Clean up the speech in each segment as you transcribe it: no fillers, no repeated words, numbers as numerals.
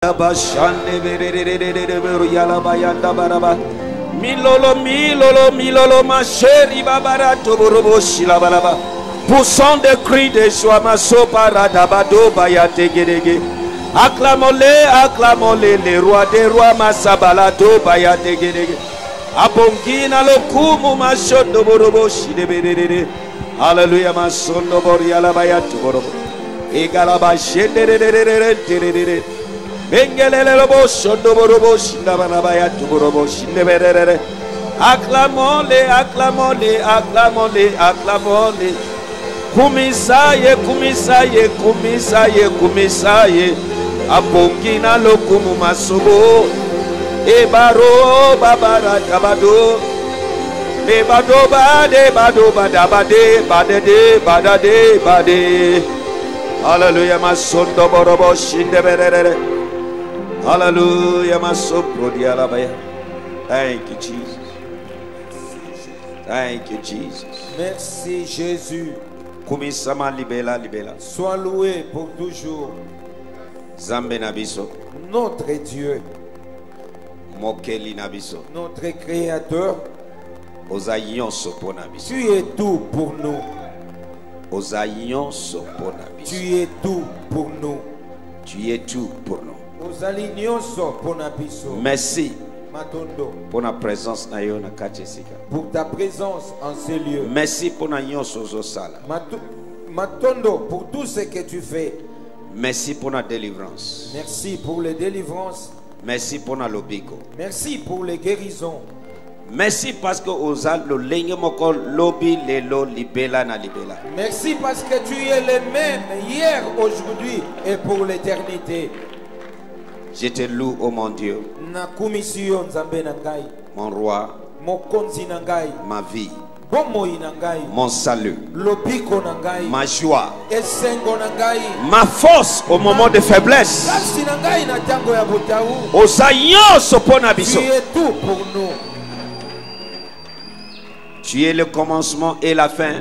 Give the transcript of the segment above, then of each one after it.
Milolo ma chérie babara toborobo shilabalaba. Poussons des cris de joie ma sopara dabado bayate gedege. Acclamons-les, les rois des rois ma sabalado bayate gedege. Abongina lo kumu ma shodo borobo shidebede. Alléluia ma sondo boriala bayatu borobo. Egalaba shedede. Bengelele lobo shodo borobo shindabana bayatu borobo shindebede. Acclamons-les. Kumisaye. Abongina lo kumu masobo. Ebaro babara tabado. Ebado bade. Hallelujah, ma sondo borobo shindebere. Hallelujah, ma sopro dialabaya. Thank you, Jesus. Thank you, Jesus. Merci, Jésus. Kumisama libela. Sois loué pour toujours. Zambe nabiso. Notre Dieu. Mokeli nabiso. Notre Créateur. Ozayonso pour nabiso. Tu es tout pour nous. Ozayonso pour nabiso. Tu es tout pour nous. Tu es tout pour nous. Ozalinyoso pour nabiso. Merci Matondo. pour la présence na yo na kachesika. Pour ta présence en ces lieux. Merci pour na nyonso zosala. Matondo pour tout ce que tu fais. Merci pour la délivrance. Merci pour les délivrances. Merci pour la lobiko. Merci pour les guérisons. Merci parce que oza lo lenge moko lobi lelo libela na libela. Merci parce que tu es le même hier, aujourd'hui et pour l'éternité. Je te loue, oh mon Dieu, mon roi, ma vie, mon salut, ma joie, ma force au moment de faiblesse. Tu es tout pour nous. Tu es le commencement et la fin.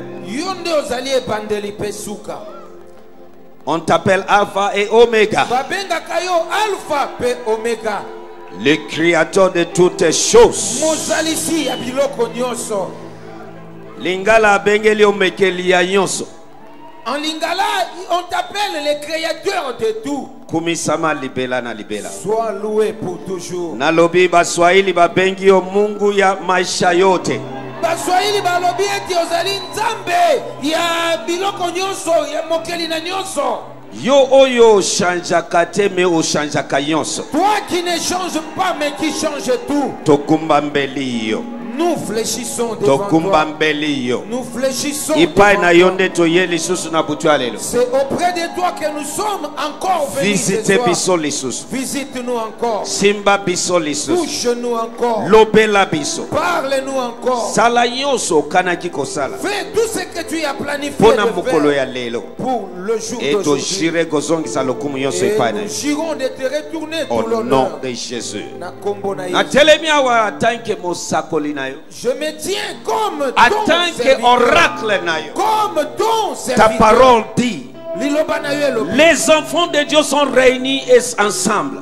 On t'appelle Alpha et Omega. Le créateur de toutes choses. Lingala bengeli omekeli ya nyonso. En lingala, on t'appelle le créateur de tout. Kumisama libela na libela. Sois loué pour toujours. Nalobi baswahili babengi yo Mungu ya maisha yote. Baswahili balobi eti ozali nzambe ya biloko nyonso ya mokeli na nyonso. Yo oyo chanjaka te me o chanjaka nyonso. Toi qui ne change pas mais qui change tout. Tokumba mbeli yo. Nous fléchissons devant toi. Nous fléchissons devant toi. C'est auprès de toi que nous sommes encore venus ce soir. Visite-nous encore. Touche-nous encore. Parle-nous encore. Fais tout ce que tu as planifié de faire pour le jour d'aujourd'hui. Et nous jurons de te retourner tout l'honneur. Au nom de Jésus. Je me tiens comme ton serviteur. Ta parole dit, les enfants de Dieu sont réunis ensemble.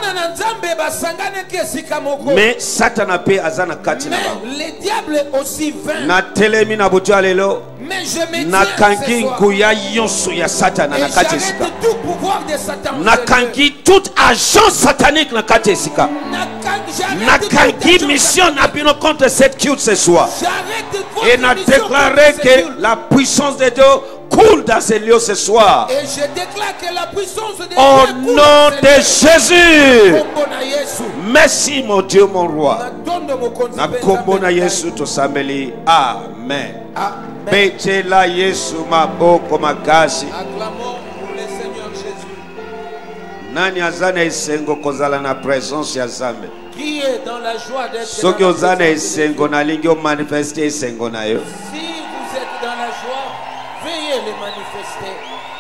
Mais Satan a payé azana kati na ba. Le diable aussi vain. Na telemi na butu alelo. Mais je me na kangi nguya yonso ya Satan na kati sika. Tout pouvoir de Satan. Na kangi toute agence satanique na kati sika. Na kangi mission na bino contre cette culte ce soir. Et na déclaré que la puissance de Dieu coule dans ces lieux ce soir. Et je déclare que la puissance de Dieu au nom de Jésus. Merci mon Dieu, mon roi. Na kombo na Yesu tosambeli. Amen. Betela Yesu maboko makasi. Acclamons pour le Seigneur Jésus. Nani azana esengo kozala na présence ya Nzambe? Qui est dans la joie d'être soki ozana esengo na lingi o manifester esengo na yo. Si vous êtes dans la joie, veuillez le manifester.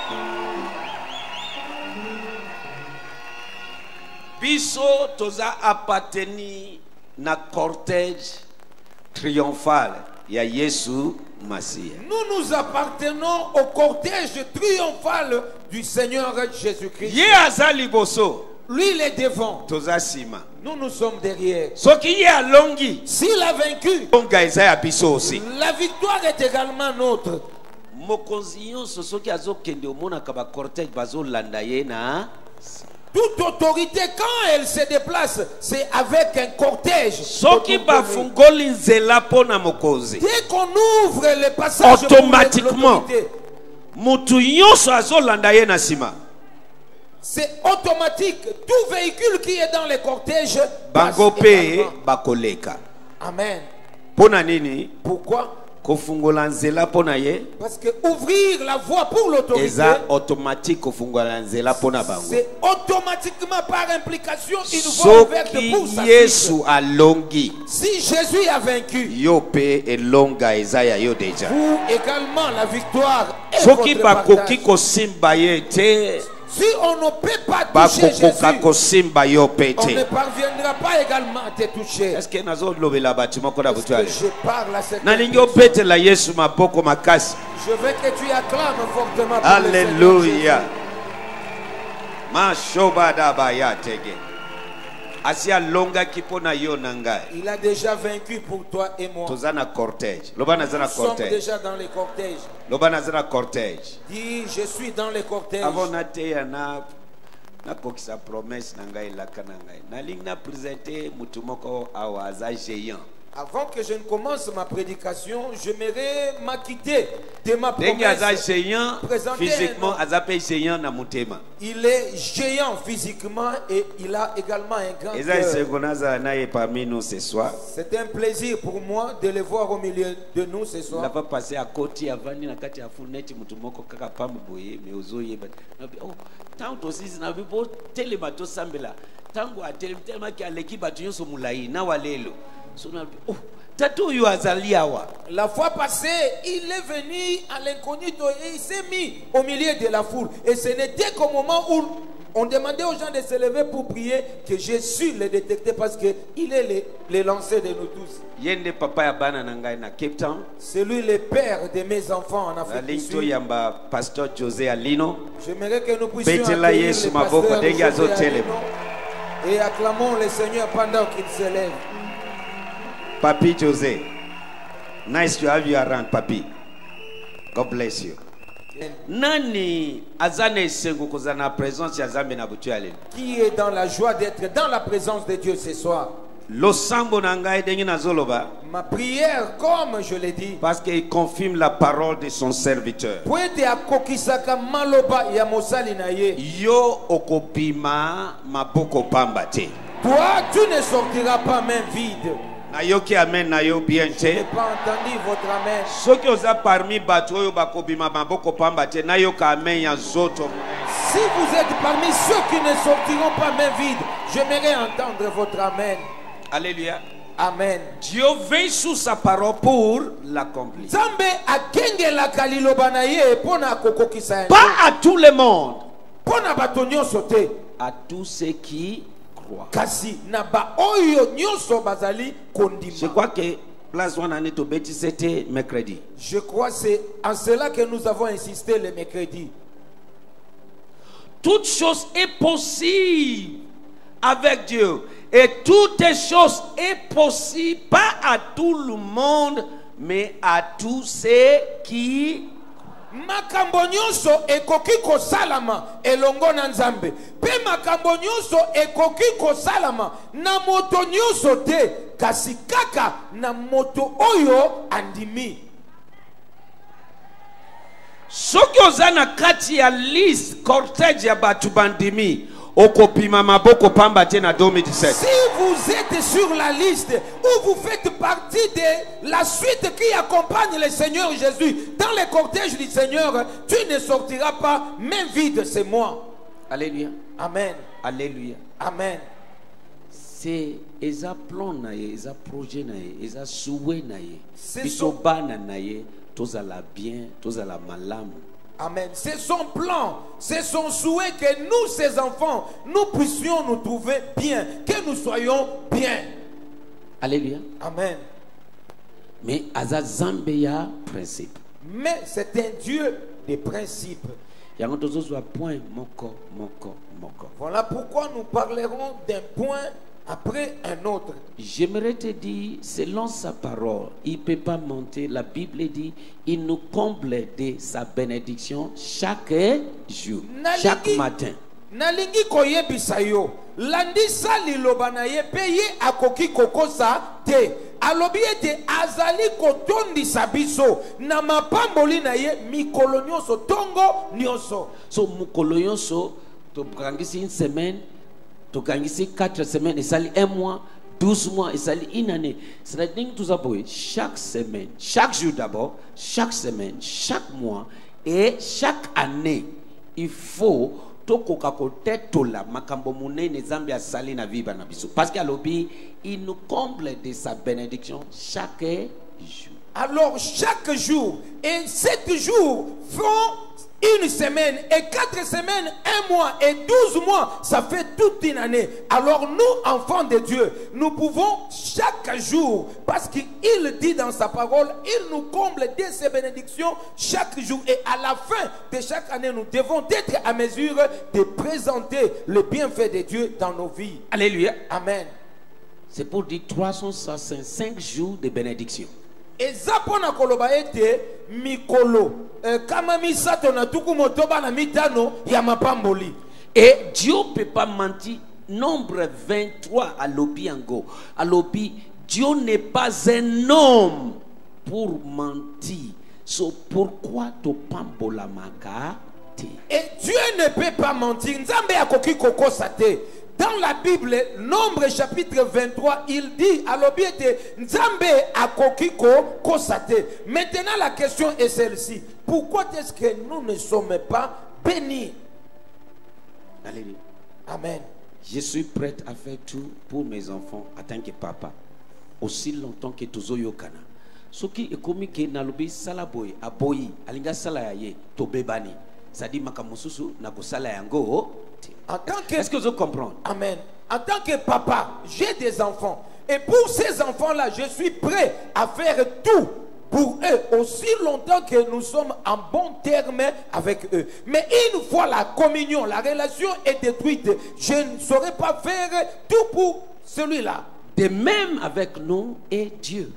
Biso toza apparteni na cortège triomphal ya Yesu Masia. Nous appartenons au cortège triomphal du Seigneur Jésus-Christ. Ye azali boso. Lui, il est devant. Nous sommes derrière. S'il a vaincu, la victoire est également nôtre. Toute autorité, quand elle se déplace, c'est avec un cortège. Dès qu'on ouvre le passage, automatiquement, c'est automatique. Tout véhicule qui est dans le cortège passe. Amen. Pourquoi? Parce que ouvrir la voie pour l'autorité, c'est automatiquement par implication une voie ouverte pour sa suite. Si Jésus a vaincu, vous également la victoire est votre partage. Si on ne peut pas toucher Jésus, on ne parviendra pas également à te toucher. Est-ce que je parle à cette personne? Je veux que tu acclames fortement pour Alléluia. Il a déjà vaincu pour toi et moi. Nous sommes déjà dans les cortèges. Dis, je suis dans les cortèges. Avant que je ne commence ma prédication, j'aimerais m'acquitter de ma promesse. Physiquement, il est géant physiquement et il a également un grand cœur. C'est un plaisir pour moi de le voir au milieu de nous ce soir. La fois passée, il est venu à l'incognito et il s'est mis au milieu de la foule. Et ce n'était qu'au moment où on demandait aux gens de se lever pour prier que Jésus le détectait parce qu'il est le lanceur de nous tous. C'est lui le père de mes enfants en Afrique du Sud. J'aimerais que nous puissions accueillir le pasteur José Alino et acclamons le Seigneur pendant qu'il se lève. Papi José, nice to have you around, Papi. God bless you. Nani azane sengu kozana présence ya Zambe na butu yale. Qui est dans la joie d'être dans la présence de Dieu ce soir? Losambo na ngai dengi na zoloba. Ma prière, comme je l'ai dit, parce qu'il confirme la parole de son serviteur. Poete akokisaka maloba ya mosali na ye. Yo okopima maboko pamba te. Toi, tu ne sortiras pas main vide. Nayoki amen nayo bien te. Je n'ai pas entendu votre amen. Soki oza parmi bato oyo bakobima maboko pamba te nayoka amen ya zoto. Si vous êtes parmi ceux qui ne sortiront pas main vide, j'aimerais entendre votre amen. Alléluia. Amen. Dieu veille sur sa parole pour l'accomplir. Pas à tout le monde. À tous ceux qui croient. Je crois que place one année to bêtis c'était mercredi. Je crois que c'est en cela que nous avons insisté le mercredi. Toute chose est possible avec Dieu. Et toutes choses est possible, pas à tout le monde, mais à tous ceux qui makambo nyonso ekoki kosalama elongo na Nzambe. Pe makambo nyonso ekoki kosalama na moto nyonso te, kasi kaka na moto oyo andimi. Soki ozana kati ya liste cortège ya batu bandimi. Si vous êtes sur la liste où vous faites partie de la suite qui accompagne le Seigneur Jésus dans le cortège du Seigneur, tu ne sortiras pas main vide, c'est moi. Alléluia. Amen. Alléluia. Amen. C'est eza plan naye, eza projet naye, eza souhait naye. Biso bana naye, tozala bien, tozala malamu. Amen. C'est son plan, c'est son souhait que nous, ses enfants, nous puissions nous trouver bien, que nous soyons bien. Alléluia. Amen. Mais Aza Zambeya principe. Mais c'est un Dieu des principes. Yango tozo point moko moko. Voilà pourquoi nous parlerons d'un point après un autre. J'aimerais te dire, selon sa parole, il ne peut pas monter. La Bible dit, il nous comble de sa bénédiction chaque jour, chaque matin. Nalingi koyebisa yo landisa liloba na ye pe ye akoki kokosa te alobi ete azali kotondisa biso na mapamboli na ye mikolo nyonso tongo nyonso. So mukolo nyonso to brangisi une semaine, to brangisi 4 semaines, et sali 1 mois, 12 mois, et sali une année. C'est-à-dire que tout ça pour chaque semaine, chaque jour d'abord, chaque semaine, chaque mois et chaque année, il faut parce qu'Alobi, il nous comble de sa bénédiction chaque jour. Alors chaque jour, et 7 jours font une semaine, et 4 semaines, 1 mois, et 12 mois, ça fait toute une année. Alors nous, enfants de Dieu, nous pouvons chaque jour, parce qu'il dit dans sa parole, il nous comble de ses bénédictions chaque jour. Et à la fin de chaque année, nous devons être à mesure de présenter le bienfait de Dieu dans nos vies. Alléluia. Amen. C'est pour dire 365 jours de bénédiction. Et zapona koloba ete mikolo kama misato na tuku motoba na mitano ya mapamboli. Et Dieu ne peut pas mentir. Nombre 23 à l'obiango. À l'obi, Dieu n'est pas un homme pour mentir. So pourquoi to pambola makate? Et Dieu ne peut pas mentir. Nzambe akoki koko sate. Dans la Bible, Nombre chapitre 23, il dit à l'obiete Nzambe akoki ko sate. Maintenant la question est celle-ci. Pourquoi est-ce que nous ne sommes pas bénis? Alléluia. Amen. Je suis prête à faire tout pour mes enfants en tant que papa. Aussi longtemps que Tozoyo Kana. Ce qui est comme que Nalobi Salaboy, Aboyi, Alinga Salaye, Tobebani. Ça dit Makamususu, Nakosala Yango. Est-ce que vous comprenez? Amen. En tant que papa, j'ai des enfants. Et pour ces enfants-là, je suis prêt à faire tout pour eux, aussi longtemps que nous sommes en bon terme avec eux. Mais une fois la communion, la relation est détruite, je ne saurais pas faire tout pour celui-là. De même avec nous et Dieu.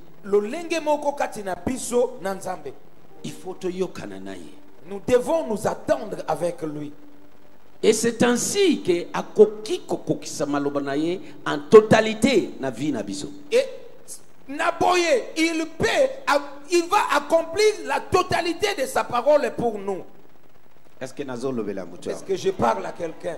Il faut te yokananaye. Nous devons nous attendre avec lui. Et c'est ainsi que akoki kokokisa malobanaye en totalité na vie na biso. Et Naboye, il va accomplir la totalité de sa parole pour nous. Est-ce que nazo lobela mutu? Est-ce que je parle à quelqu'un?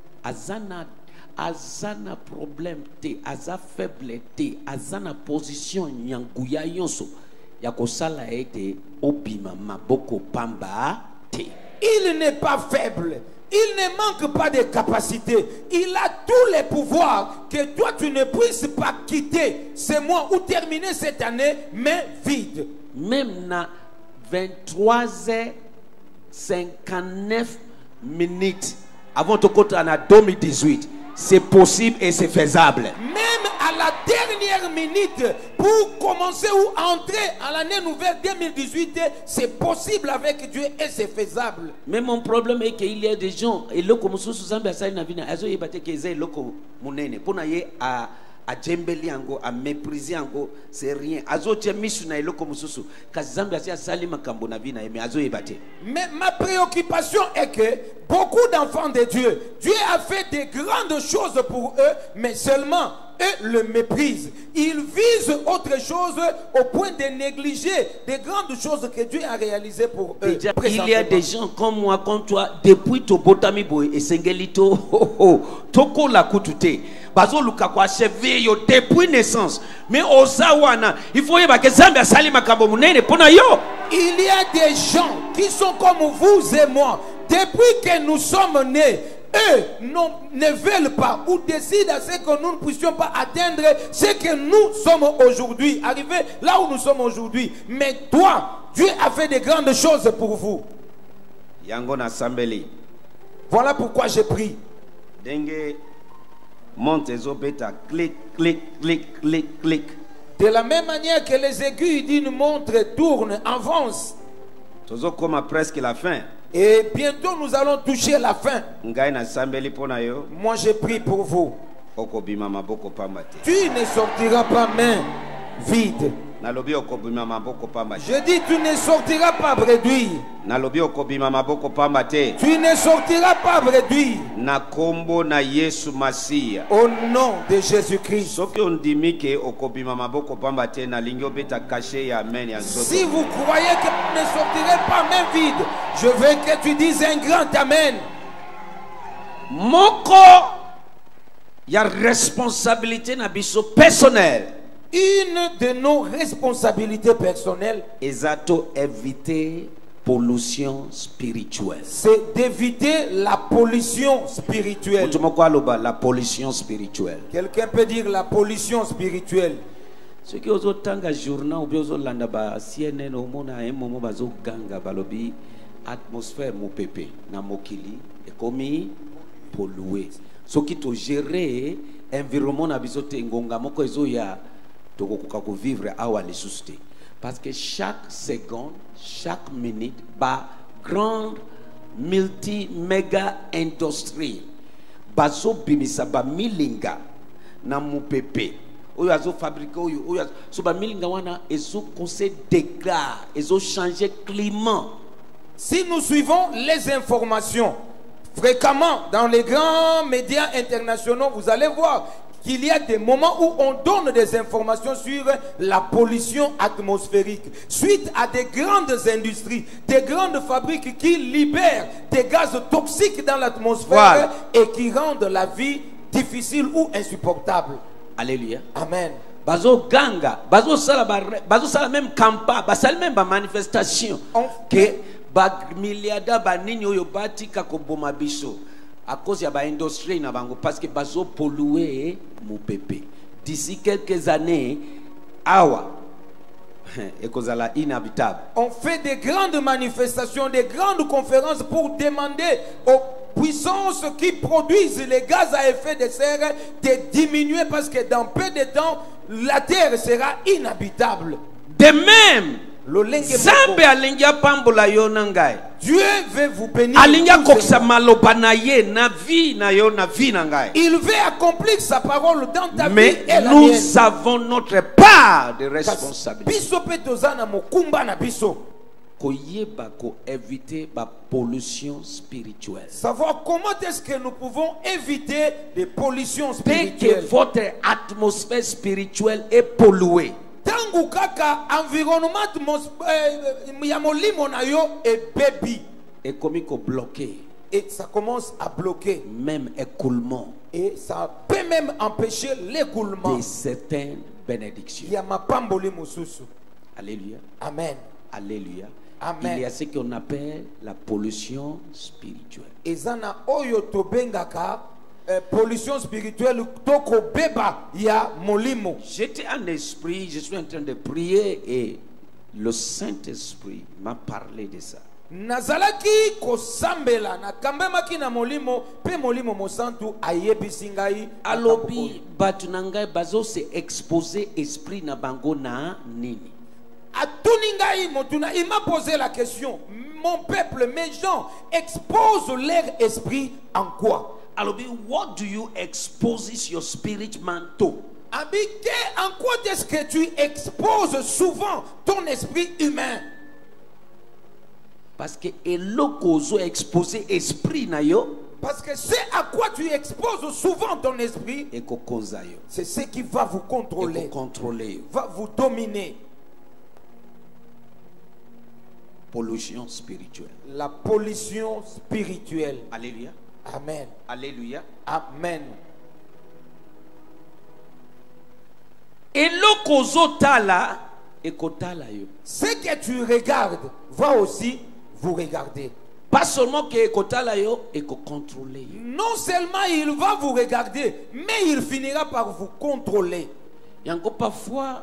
Azana problème te, aza faible te, azana position nyanguya yonso yakosala ete obima maboko pamba te. Il n'est pas faible. Il ne manque pas de capacité. Il a tous les pouvoirs que toi tu ne puisses pas quitter ce mois ou terminer cette année, mais vide. Même na 23h59 avant de compter en 2018, c'est possible et c'est faisable. Même à la dernière minute, pour commencer ou entrer à l'année nouvelle 2018, c'est possible avec Dieu et c'est faisable. Mais mon problème est qu'il y a des gens, et le comme Zambia ça n'a vina, azo yebate que zé loko munene, pour naye à djembeli ango, à mépriser ango, c'est rien. Azo tchemisu na loko mususu, kazambia ça sali makambo na vina, mais azo yebate. Mais ma préoccupation est que beaucoup d'enfants de Dieu, Dieu a fait de grandes choses pour eux, mais seulement eux le méprisent. Ils visent autre chose au point de négliger des grandes choses que Dieu a réalisées pour eux. Il y a des gens comme moi, comme toi, depuis to botami boy et sengelito, toko la kutute. Bazo luka kwa cheville yo depuis naissance. Mais osawana, il faut y que Zambia sali makambo munene pona yo. Il y a des gens qui sont comme vous et moi. Depuis que nous sommes nés, eux ne veulent pas ou décident à ce que nous ne puissions pas atteindre ce que nous sommes aujourd'hui, arriver là où nous sommes aujourd'hui. Mais toi, Dieu a fait de grandes choses pour vous. Yango Sambeli. Voilà pourquoi j'ai pris. Dengue monte ezobeta, clic, clic, clic, clic, clic. De la même manière que les aiguilles d'une montre tournent, avancent. Tozo comme presque la fin. Et bientôt nous allons toucher la fin. ngai nasambeli mpo na yo Moi je prie pour vous. okobima maboko pamba te. Tu ne sortiras pas main vide. Nalobi okobima maboko pamba te. Je dis tu ne sortiras pas bredouille. Nalobi okobima maboko pamba te. Tu ne sortiras pas bredouille. Na kombo na Yesu Masiya. Au nom de Jésus-Christ. Soki ondimi ke okobima maboko pamba te na lingi obeta caché ya amen ya nzoto. Si vous croyez que vous ne sortirez pas main vide, je veux que tu dises un grand amen. Moko ya responsabilité na biso personnelle. Une de nos responsabilités personnelles, Ezato éviter pollution spirituelle. c'est d'éviter la pollution spirituelle. Mutumoko aloba la pollution spirituelle. Quelqu'un peut dire la pollution spirituelle. Ce qui ozo tanga journal ou bien ozo landa ba CNN au mona un moment bazo ganga balobi atmosphère mo pepe na mokili e komi pollué. Ce qui to gérer environnement na biso te ngonga moko ezo ya tokokoka ko vivre awa lisusu te. Parce que chaque seconde, chaque minute, ba grande multi-méga industrie bazo bimisa ba milinga na mupepe oyo azo fabriquer oyo so ba milinga wana ezo conseil dégâts ezo changer climat. Si nous suivons les informations fréquemment dans les grands médias internationaux, vous allez voir qu'il y a des moments où on donne des informations sur la pollution atmosphérique suite à des grandes industries, des grandes fabriques qui libèrent des gaz toxiques dans l'atmosphère, Voilà. et qui rendent la vie difficile ou insupportable. Alléluia. Amen. Bazo ganga bazo sala même campagne basali même ba manifestation que ba milliardaires ba nini oyo batika ko boma biso à cause ya ba industrie na bango parce que bazo polluer mon pépé. D'ici quelques années awa ekozala inhabitable. On fait des grandes manifestations, des grandes conférences pour demander aux puissances qui produisent les gaz à effet de serre de diminuer parce que dans peu de temps, la terre sera inhabitable. De même, Lolenge Zambe moko. alingia pambola yo na ngai. Dieu veut vous bénir. Alingia doucement. kokisa maloba na ye na vie na yo na vie na ngai. Il veut accomplir sa parole dans ta vie Mais et la nous mienne. avons notre part de responsabilité. Biso pe tozana mokumba na biso. Koyeba ko éviter ba pollution spirituelle. Savoir comment est-ce que nous pouvons éviter les pollutions Dès que spirituelles. votre atmosphère spirituelle est polluée, Tangu kaka environnement ya molimo na yo et baby, et comme ko bloqué, et ça commence à bloquer même écoulement et ça peut même empêcher l'écoulement. de certaines bénédictions. Ya mapamboli mususu. Alléluia. Amen. Alléluia. Amen. Il y a ce qu'on appelle la pollution spirituelle. Ezana oyo tobengaka pollution spirituelle toko beba ya molimo. J'étais en esprit, je suis en train de prier et le Saint-Esprit m'a parlé de ça. Nazalaki kosambela na kambemaki na molimo pe molimo mosantu ayebisi ngai Alobi batu na ngai bazo se exposer esprit na bango na nini. atuni ngai motuna, il m'a posé la question, mon peuple, mes gens exposent leur esprit en quoi? Alobi, what do you expose your spirit man to? Habité, en quoi est-ce que tu exposes souvent ton esprit humain? Parce que eloko zo exposer esprit na yo Parce que c'est à quoi tu exposes souvent ton esprit, et ko konza yo. c'est ce qui va vous Et contrôler, ko contrôler yo. va vous dominer. Pollution spirituelle. La pollution spirituelle. Alléluia. Amen. Alléluia. Amen. Eloko zo tala et ko tala yo. Ce que tu regardes va aussi vous regarder. Pas seulement que ko tala yo et ko contrôler yo. Non seulement il va vous regarder, mais il finira par vous contrôler. Yango parfois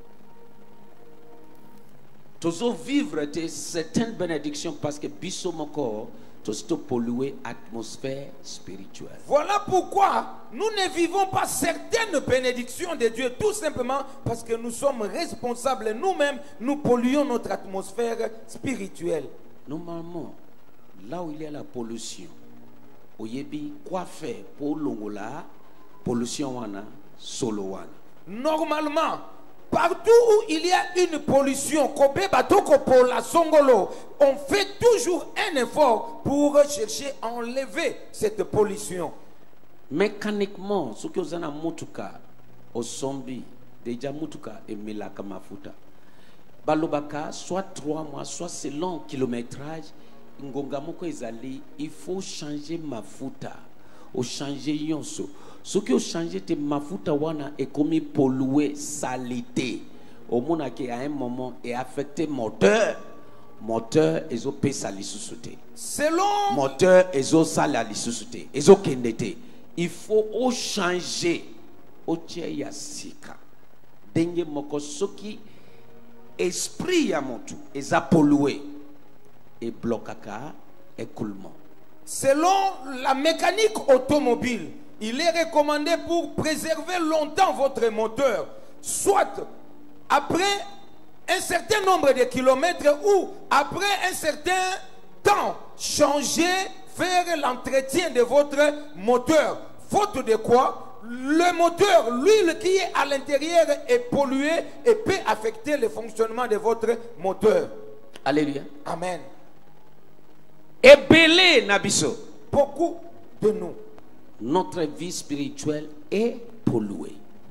tozo vivre de certaines bénédictions parce que biso moko tozo polluer atmosphère spirituelle. Voilà pourquoi nous ne vivons pas certaines bénédictions de Dieu, tout simplement parce que nous sommes responsables nous-mêmes, nous polluons notre atmosphère spirituelle. Normalement, Là où il y a la pollution, oyebi quoi faire pour longola pollution wana solo wana. Normalement, partout où il y a une pollution, kobe batoko pour la songolo, on fait toujours un effort pour chercher à enlever cette pollution. Mécaniquement, ce que vous avez mutuka au sombi, déjà mutuka et melaka mafuta. Balobaka, soit 3 mois, soit selon kilométrage, ngonga moko ezali, il faut changer mafuta, ou changer yonso. Ce qui a changé de mafuta wana est comme pollué, salité. Au monde qui à un moment est affecté moteur ezo pesa lisusuté. Selon Moteur ezo sala lisusuté, ezo kendete. Il faut au changer au ya sika. Denge moko soki esprit ya motu eza pollué et blokaka écoulement. Selon la mécanique automobile, il est recommandé pour préserver longtemps votre moteur, soit après un certain nombre de kilomètres ou après un certain temps, changer, faire l'entretien de votre moteur. Faute de quoi, le moteur, l'huile qui est à l'intérieur est polluée et peut affecter le fonctionnement de votre moteur. Alléluia. Amen. Et belé nabiso. Beaucoup de nous. Notre vie spirituelle est polluée.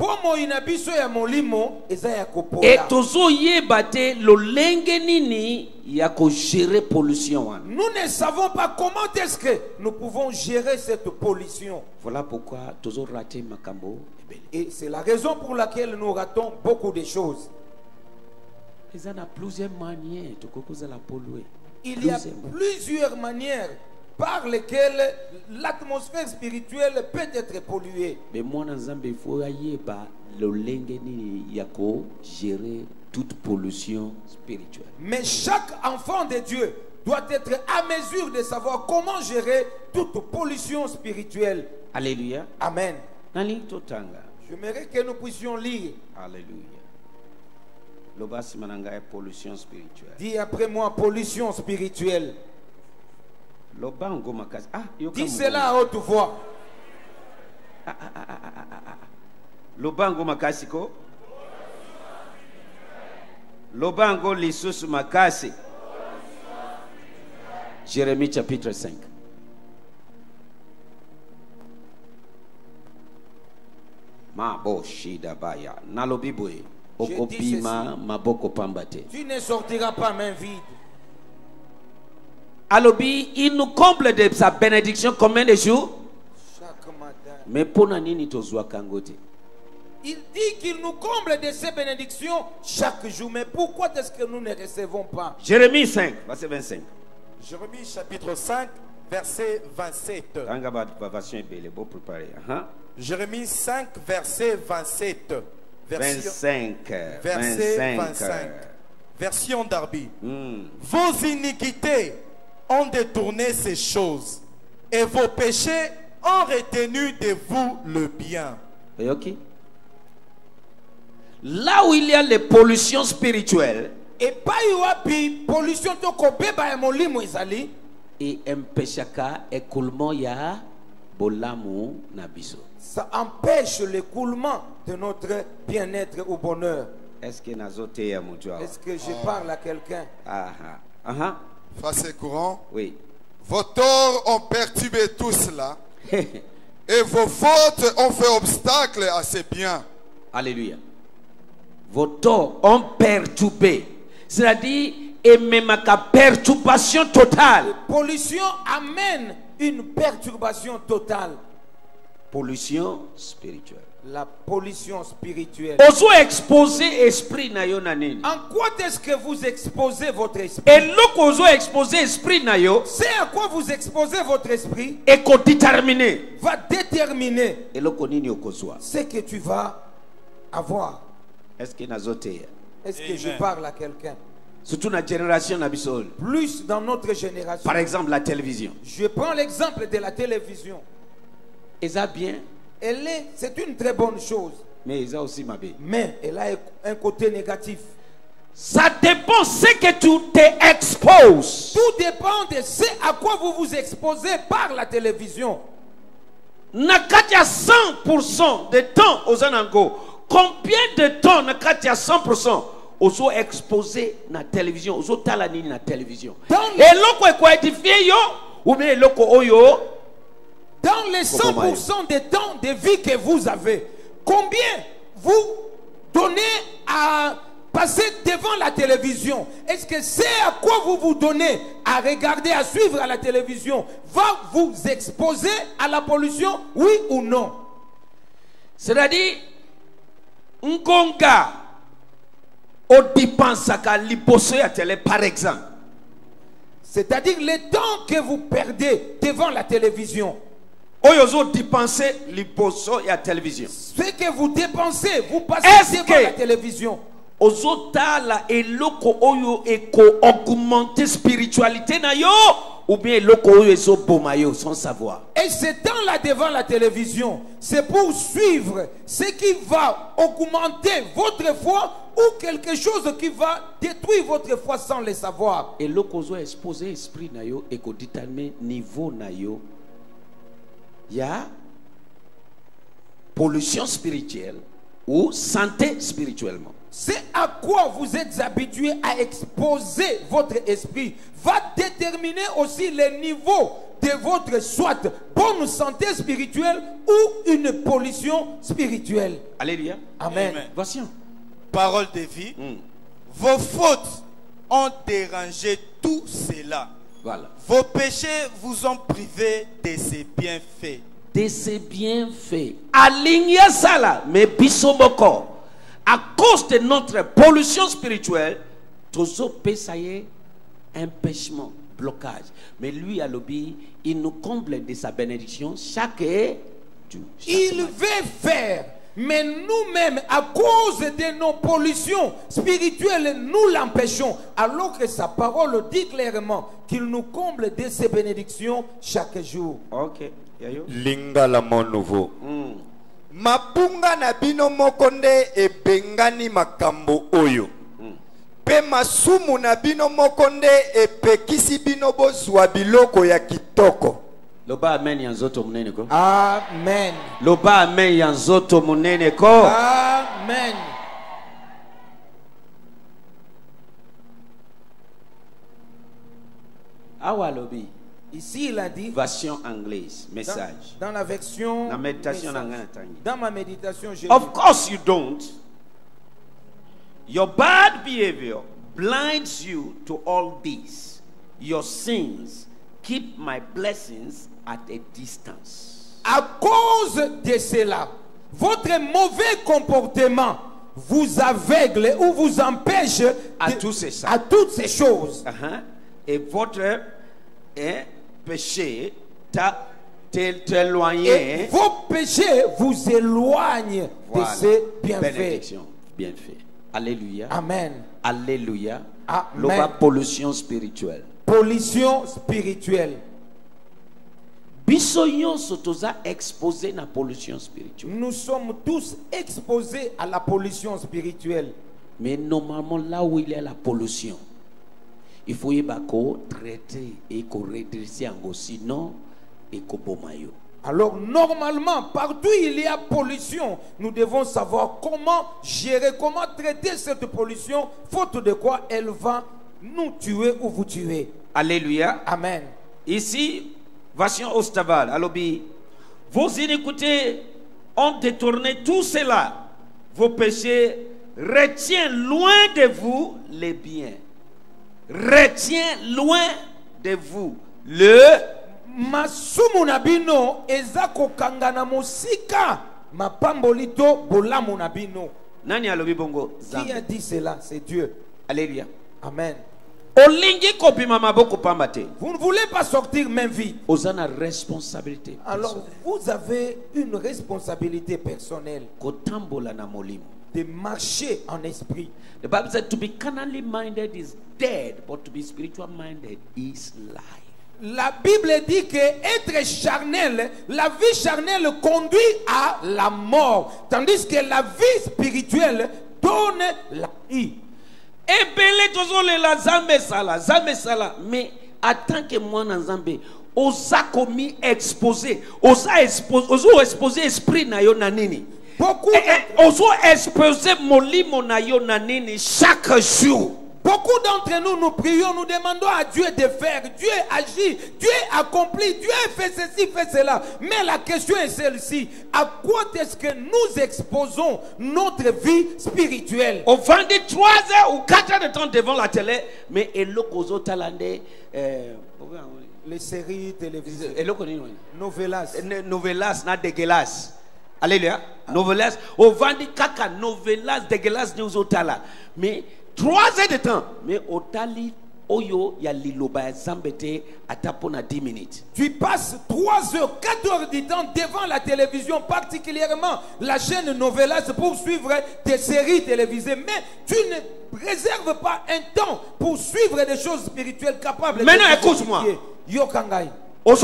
Et tozo yebate lo lenge nini yako gérer pollution wana. Nous ne savons pas comment est-ce que nous pouvons gérer cette pollution. Voilà pourquoi tozo raté makambo ebele. Et c'est la raison pour laquelle nous ratons beaucoup de choses. Il y a plusieurs manières de la polluer. Il y a plusieurs manières par lesquelles l'atmosphère spirituelle peut être polluée. Mais moi, il faut gérer toute pollution spirituelle. Mais chaque enfant de Dieu doit être à mesure de savoir comment gérer toute pollution spirituelle. Alléluia. Amen. J'aimerais que nous puissions lire. Alléluia. L'obas mananga est pollution spirituelle. Dis après moi pollution spirituelle. Dis cela à haute voix. Lobango makasiko. Lobango lisusu makasi. Jérémie chapitre 5. Ma bo shida baya. Nalobibwe. Okopima maboko pambate. Tu ne sortiras pas main vide. Alobi, il nous comble de sa bénédiction combien de jours? Chaque matin. Mais pour nani tozwa kangote. Il dit qu'il nous comble de ses bénédictions chaque jour. Mais pourquoi est-ce que nous ne recevons pas? Jérémie 5, verset 25. Jérémie chapitre 5, verset 27. Jérémie 5, verset 27. Verset 25. Version Darby. Vos iniquités ont détourné ces choses et vos péchés ont retenu de vous le bien. Et ok. Là où il y a les pollutions spirituelles, et pas pollution to kobeba ya molimo ezali, et empêchaka écoulement ya bolamu nabiso. Ça empêche l'écoulement de notre bien-être ou bonheur. Est-ce que je parle à quelqu'un? Face courant. Oui. Vos torts ont perturbé tout cela. Et vos fautes ont fait obstacle à ces biens. Alléluia. Vos torts ont perturbé. C'est-à-dire, et même à perturbation totale. La pollution amène une perturbation totale. Pollution spirituelle. La pollution spirituelle. Oso exposer esprit na yo na nini? En quoi est-ce que vous exposez votre esprit? Et loko oso exposer esprit na yo, c'est à quoi vous exposez votre esprit? Et ko déterminer. Va déterminer. Et loko nini okozwa? Ce que tu vas avoir. Est-ce que nazote? Est-ce que je parle à quelqu'un? Surtout la génération nabisol. Plus dans notre génération. Par exemple la télévision. Je prends l'exemple de la télévision. Et ça bien. C'est une très bonne chose. Mais il a aussi ma vie. Mais elle a un côté négatif. Ça dépend de ce que tu t'exposes. Tout dépend de ce à quoi vous vous exposez par la télévision. Nakatia 100% de temps aux anango. Combien de temps Nakatia 100% aux exposés na télévision, aux talani na télévision. Et loko ko édifié yo ou bien loko oyo. Dans les 100% des temps de vie que vous avez, combien vous donnez à passer devant la télévision? Est-ce que c'est à quoi vous vous donnez à regarder, à suivre à la télévision va vous exposer à la pollution, oui ou non? C'est-à-dire, Ngonga, au dépensaka liposé à télé, par exemple. C'est-à-dire le temps que vous perdez devant la télévision. Oyozo dépenser liposo et à télévision. Ce que vous dépensez, vous passez devant la télévision. Ozotala eloko oyo eko augmenter spiritualité na yo ou bien eloko oyo ezo boma yo sans savoir. Et ce temps-là devant la télévision, c'est pour suivre ce qui va augmenter votre foi ou quelque chose qui va détruire votre foi sans le savoir. Eloko ozo exposer esprit na yo eko déterminer niveau na yo. Ya pollution spirituelle ou santé spirituellement. C'est à quoi vous êtes habitué à exposer votre esprit va déterminer aussi le niveau de votre soit bonne santé spirituelle ou une pollution spirituelle. Alléluia. Amen. Voici. Parole de vie. Vos fautes ont dérangé tout cela. Voilà. Vos péchés vous ont privé de ses bienfaits. De ses bienfaits. Aligne ça là, mais bisomoko. À cause de notre pollution spirituelle, toujours pésaillé, empêchement, blocage. Mais lui, à l'obéi, il nous comble de sa bénédiction chaque jour. Il veut faire, mais nous-mêmes, à cause de nos pollutions spirituelles, nous l'empêchons. Alors que sa parole dit clairement qu'il nous comble de ses bénédictions chaque jour. Ok. Lingala mon nouveau. Mapunga na bino mokonde ebengani makambo oyo. Pe masumu na bino mokonde epekisi bino bozwa biloko ya kitoko. Loba amen yanzoto munene ko. Amen. Loba amen yanzoto munene ko. Amen. Awa lobi. Ici, il a dit, version anglaise, message. Dans la version, dans méditation, dans ma méditation, j'ai of course you don't. Your bad behavior blinds you to all this. Your sins keep my blessings at a distance. À cause de cela, votre mauvais comportement vous aveugle ou vous empêche à toutes ces choses. Et votre péché t'éloigner. Et vos péchés vous éloignent de ces bienfaits. Bienfaits. Alléluia. Amen. Alléluia. Amen. Pollution spirituelle. Pollution spirituelle. Exposé à la pollution spirituelle. Nous sommes tous exposés à la pollution spirituelle. Mais normalement, là où il y a la pollution, il faut y traiter et redresser sinon et bomayo. Alors normalement, partout il y a pollution, nous devons savoir comment gérer, comment traiter cette pollution, faute de quoi elle va nous tuer ou vous tuer. Alléluia. Amen. Ici, version Ostaval, Alobi, vos iniquités ont détourné tout cela. Vos péchés retiennent loin de vous les biens. Retiens loin de vous le masumu na bino ezako kangana musika mapambolito bolamu na bino. Nani alobi bongo? Qui a dit cela? C'est Dieu. Alléluia. Amen. Olingi kopima maboko pambate. Vous ne voulez pas sortir main vide. Ozana responsabilité. Alors vous avez une responsabilité personnelle. Kotambola na molimo. De marcher en esprit. The Bible said to be carnally minded is dead, but to be spiritual minded is life. La Bible dit que être charnel, la vie charnelle conduit à la mort, tandis que la vie spirituelle donne la vie. ebele tozolela zambe sala mais attends que moi na nzambe oza komi exposé oza exposé esprit na yo na nini ozo exposé molimo na yo na nini chaque jour. Beaucoup d'entre nous, nous prions, nous demandons à Dieu de faire. Dieu agit, Dieu accomplit, Dieu fait ceci, fait cela. Mais la question est celle-ci. À quoi est-ce que nous exposons notre vie spirituelle? On vendit 3 heures ou 4 heures de temps devant la télé, mais Elokozo Talande, les séries télévisées, novelas, novelas, na dégueulasse. Alléluia. Novelas, on vendit caca, novelas, dégueulasse, nous otala. Mais 3 heures de temps, mais au tali oyo ya liloba zambete atapona 10 minutes. Tu passes 3 heures, 4 heures du temps devant la télévision, particulièrement la chaîne Novelas, pour suivre des séries télévisées, mais tu ne réserves pas un temps pour suivre des choses spirituelles capables. Maintenant écoute-moi. Yokangai. Vous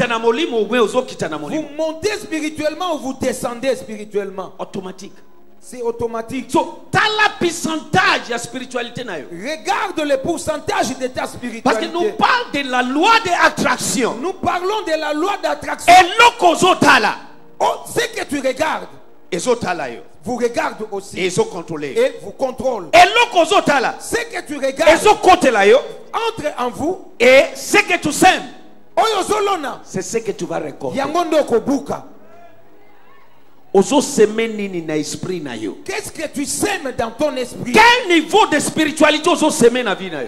montez spirituellement ou vous descendez spirituellement? Automatique. C'est automatique. So, t'as la pourcentage de spiritualité. Regarde le pourcentage de ta spiritualité. Parce que nous parlons de la loi d'attraction. Nous parlons de la loi d'attraction. Et l'okozotala. Oh, ce que tu regardes, vous regardez aussi. Et contrôlez. Et vous contrôlez. Et l'okozotala. Ce que tu regardes, entre en vous. Et ce que tu sèmes, c'est ce que tu vas récolter. Qu'est-ce que tu sèmes dans ton esprit? Quel niveau de spiritualité tu sèmes dans vie?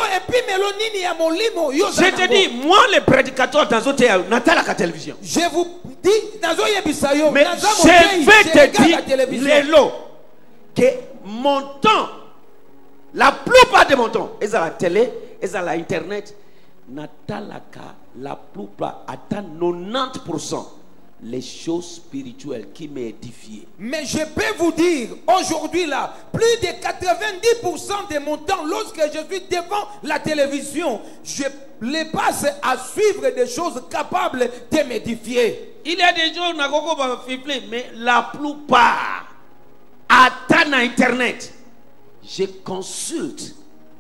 Je te dis, moi le prédicateur dans la télévision. Je vous dis, mais je vais te dire que mon temps, la plupart de mon temps, ils ont la télé, ils ont l'internet, la plupart atteint 90%. Les choses spirituelles qui m'édifient. Mais je peux vous dire, aujourd'hui là, plus de 90% de mon temps, lorsque je suis devant la télévision, je les passe à suivre des choses capables de m'édifier. Il y a des gens qui ont mais la plupart attendent Internet. Je consulte.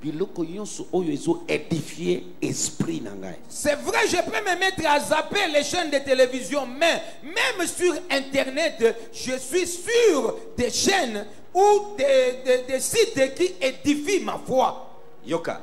C'est vrai, je peux me mettre à zapper les chaînes de télévision, mais même sur Internet, je suis sur des chaînes ou des sites qui édifient ma foi. Yoka.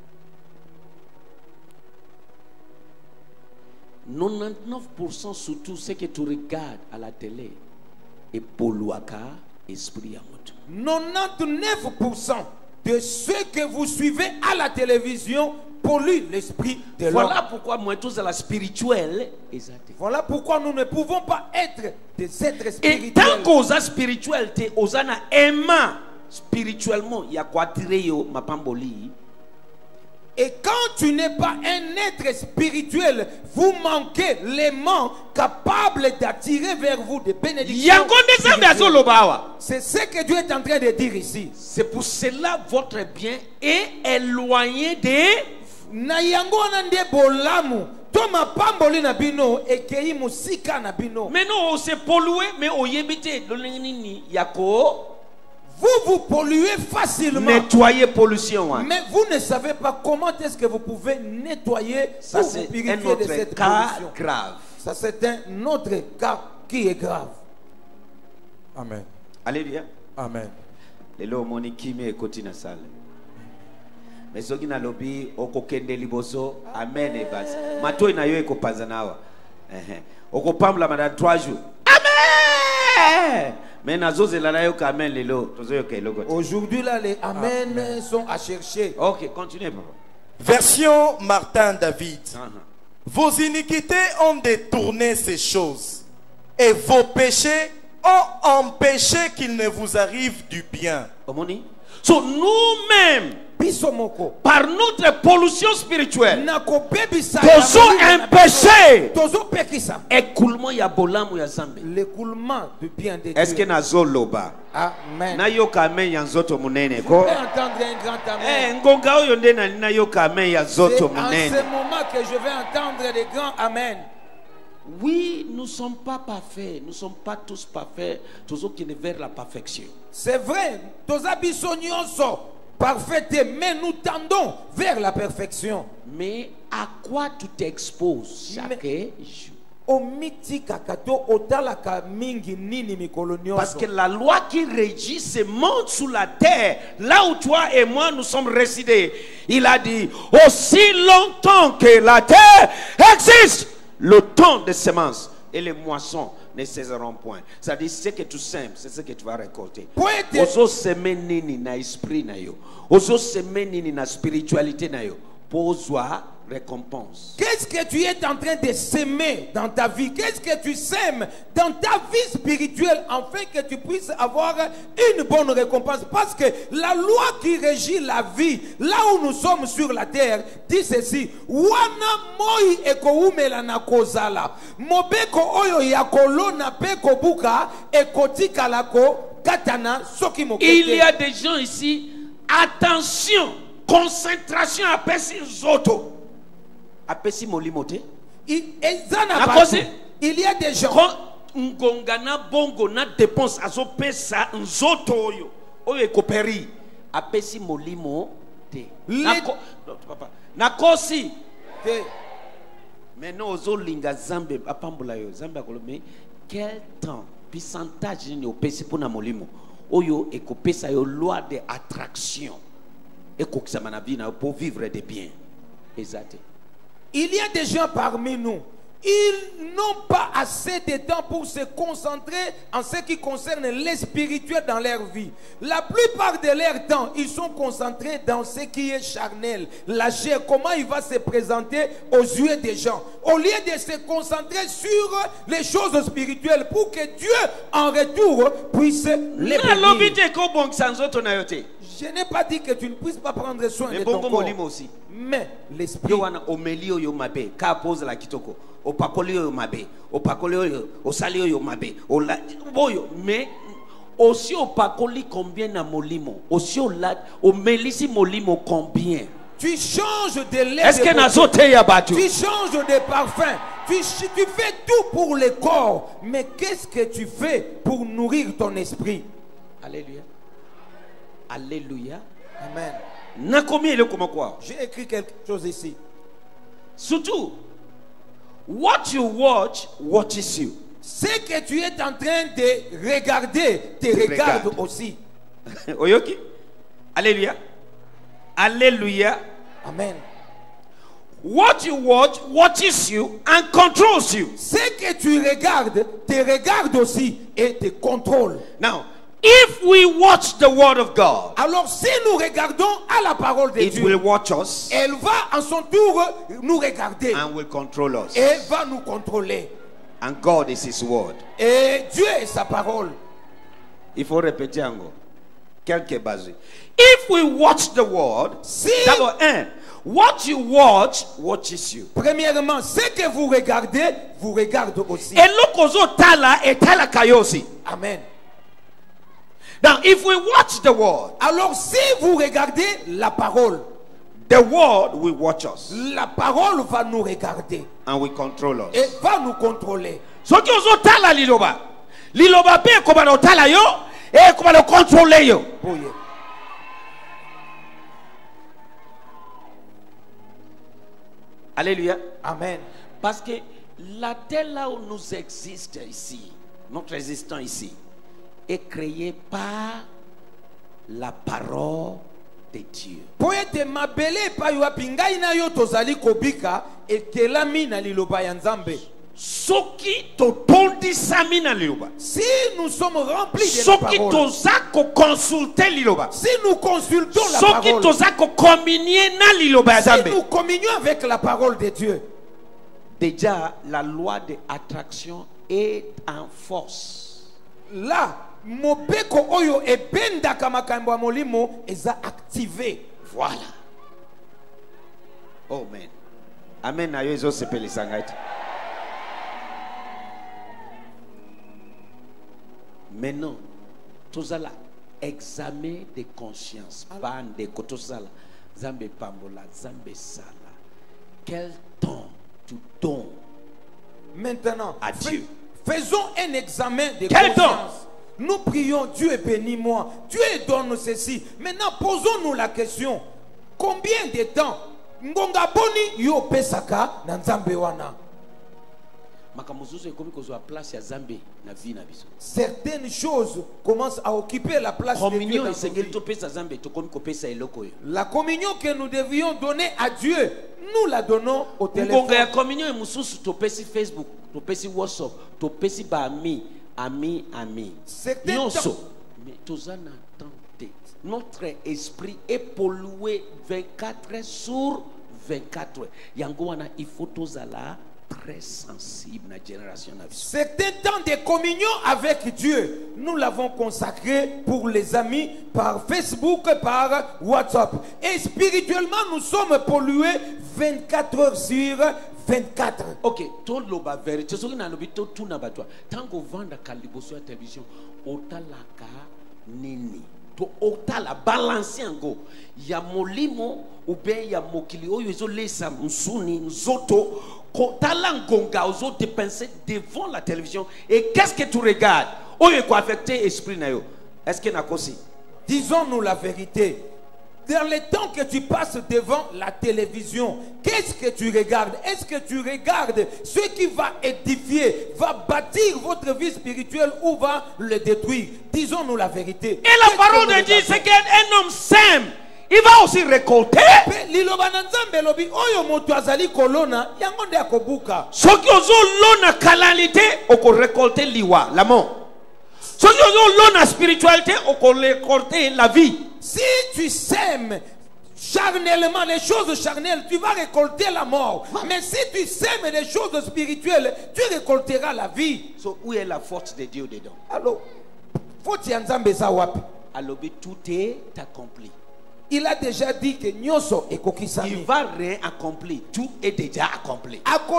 99% surtout ce que tu regardes à la télé est polluaka esprit à moto. 99% de ce que vous suivez à la télévision pollue l'esprit de l'homme. Voilà pourquoi moi tous à la spirituelle. Voilà pourquoi nous ne pouvons pas être des êtres spirituels. Et tant qu'aux spirituels, aux ana aimant spirituellement, il y a quoi tirer ma pamboli. Et quand tu n'es pas un être spirituel, vous manquez l'aimant capable d'attirer vers vous des bénédictions. C'est ce que Dieu est en train de dire ici. C'est pour cela votre bien est éloigné de mais non, on s'est pollué, mais on y habite. Vous polluez facilement. Nettoyer pollution. Mais vous ne savez pas comment est-ce que vous pouvez nettoyer. Ça, c'est un autre cas grave. Ça, c'est un autre cas qui est grave. Amen. Alléluia. Amen. Les lots moniki me écoutent dans la salle. Mais ceux qui n'ont lobby au kokende liboso, amen et bas. Mato ina yo eko panzanawa. Oko pamla mada 3 jours. Amen. Aujourd'hui là, les amen sont à chercher. Ok, continuez. Version Martin David. Vos iniquités ont détourné ces choses, et vos péchés ont empêché qu'il ne vous arrive du bien. So nous-mêmes, par notre pollution spirituelle, nous un péché. Écoulement ya bolamu ya zambe. L'écoulement du bien de Dieu. Est-ce que nazoloba? Amen. Na yoka amen ya nzoto munene Je ko. vais entendre un grand amen. Ngonga oyo nde na yoka amen ya nzoto C'est en munene. ce moment que je vais entendre des grands amen. Oui, nous ne sommes pas parfaits. Nous ne sommes pas tous parfaits. Tous qui ne vers la perfection. C'est vrai. Toza biso nyonso parfait, mais nous tendons vers la perfection. Mais à quoi tu t'exposes chaque jour? Parce que la loi qui régit ce monde sous la terre, là où toi et moi nous sommes résidés, il a dit, aussi longtemps que la terre existe, le temps de semences et les moissons ne cesseront point. C'est-à-dire, ce que tu sèmes, c'est ce que tu vas récolter. Ozo semer nini na esprit na yo, ozo semer nini na spiritualité na yo, poswa récompense. Qu'est-ce que tu es en train de s'aimer dans ta vie? Qu'est-ce que tu sèmes dans ta vie spirituelle afin que tu puisses avoir une bonne récompense? Parce que la loi qui régit la vie, là où nous sommes sur la terre, dit ceci: Wana moi ekoumela na kozala, mobeko oyo yakolo na peko buka ekotika lako katana soki mokete. Il y a des gens ici, attention, concentration à Pessi Zoto. Apesi molimote. Il y a des gens. Ngongana bongo na dépense azo pesa nzoto yo. Oyo ekoperi. Apesi molimo te. Papa. Nakosi. Te. Maintenant ozo linga zambe apambula yo. Zambe akolome. Quel temps, pourcentage ni opesi pour na molimo. Oyo ekopesa yo loi de attraction. Ekokisama na vie na pour vivre de bien. Exact. Il y a des gens parmi nous, ils n'ont pas assez de temps pour se concentrer en ce qui concerne les spirituels dans leur vie. La plupart de leur temps, ils sont concentrés dans ce qui est charnel, la chair, comment il va se présenter aux yeux des gens. Au lieu de se concentrer sur les choses spirituelles pour que Dieu, en retour, puisse les bénir. Je n'ai pas dit que tu ne puisses pas prendre soin de ton corps. Mais l'esprit. Mais aussi au pakoli combien na molimo, aussi au lat, au melisi molimo combien. Tu changes de l'air. Est-ce que nazote ya batu? Tu changes de parfum. Tu fais tout pour le corps. Mais qu'est-ce que tu fais pour nourrir ton esprit? Alléluia. Alléluia. Amen. J'ai écrit quelque chose ici. Surtout, what you watch watches you. Ce que tu es en train de regarder te regarde aussi. Oyoki? Alléluia. Alléluia. Amen. What you watch watches you and controls you. Ce que tu regardes te regarde aussi et te contrôle. Now, if we watch the word of God, alors si nous regardons à la parole de Dieu, will watch us, elle va en son tour nous regarder and will control us. Et va nous contrôler. And God is His word. Et Dieu est sa parole. Il faut répéter encore. Quelques bases. If we watch the word, si, d'abord, what you watch watches you. Premièrement, ce que vous regardez, vous regarde aussi. Et l'okozo tala et tala kayosi. Amen. Now, if we watch the word, alors si vous regardez la parole, the word will watch us. La parole va nous regarder. And will control us. Et va nous contrôler. So ki ozo tala liloba. Liloba pe koba no tala yo et koba no contrôler yo. Boye. Alléluia. Amen. Parce que la terre là où nous existons ici, notre existence ici, est créée par la parole de Dieu. Poete mabele pa yo apingai na yo tozali kobika ekelami na liloba ya Nzambe. Soki to tondi sami na liloba. Si nous sommes remplis de la parole. Soki toza ko consulter liloba. Si nous consultons la parole. Soki toza ko communier na liloba ya Nzambe. Si nous communions avec la parole de Dieu. Déjà la loi de attraction est en force. Là, mobeko oyo ebenda kama makambo ya molimo eza activé. Voilà. Oh man. Amen na yo ezo sepeli sangati. Maintenant, tozala examen de conscience. Bande kotosala zambe pambola zambe sala. Quel temps tu donnes maintenant à Dieu? Faisons un examen de quel conscience. Nous prions, Dieu bénis-moi, Dieu donne ceci. Maintenant, posons-nous la question, combien de temps ngonga boni yo pesaka na nzambe wana? Certaines choses commencent à occuper la place de Dieu dans nos vies. La communion que nous devions donner à Dieu, nous la donnons au téléphone. Notre esprit est pollué 24 sur 24. Il faut tous aller très sensible na génération. Certains temps de communion avec Dieu, nous l'avons consacré pour les amis par Facebook, par WhatsApp. Et spirituellement, nous sommes pollués 24 heures sur 24. Ok, tout le vérité. Ce qui n'a pas tout tout n'a pas toi. Tant qu'on vend la calibre la télévision, otalaka nini. To otala balance yango ya molimo ou bien ya mokili oyo ezolesa msuni nzoto kotala ngonga ozo dépenser devant la télévision. Et qu'est-ce que tu regardes? Oyo ko affecter esprit na yo. Est-ce que na kosi? Disons-nous la vérité. Dans le temps que tu passes devant la télévision, qu'est-ce que tu regardes? Est-ce que tu regardes ce qui va édifier, va bâtir votre vie spirituelle ou va le détruire? Disons-nous la vérité. Et la parole de Dieu, c'est qu'un homme sème, il va aussi récolter. Ce qui est la calalité, on peut récolter l'iwa, l'amour. Ce qui est la spiritualité, on peut récolter la vie. Si tu sèmes charnellement les choses charnelles, tu vas récolter la mort. Mais si tu sèmes les choses spirituelles, tu récolteras la vie. So, où est la force de Dieu dedans? Alors, faut y nzambe za wapi? Alors, tout est accompli. Il a déjà dit que nyoso est kokisami. Il va rien accomplir. Tout est déjà accompli.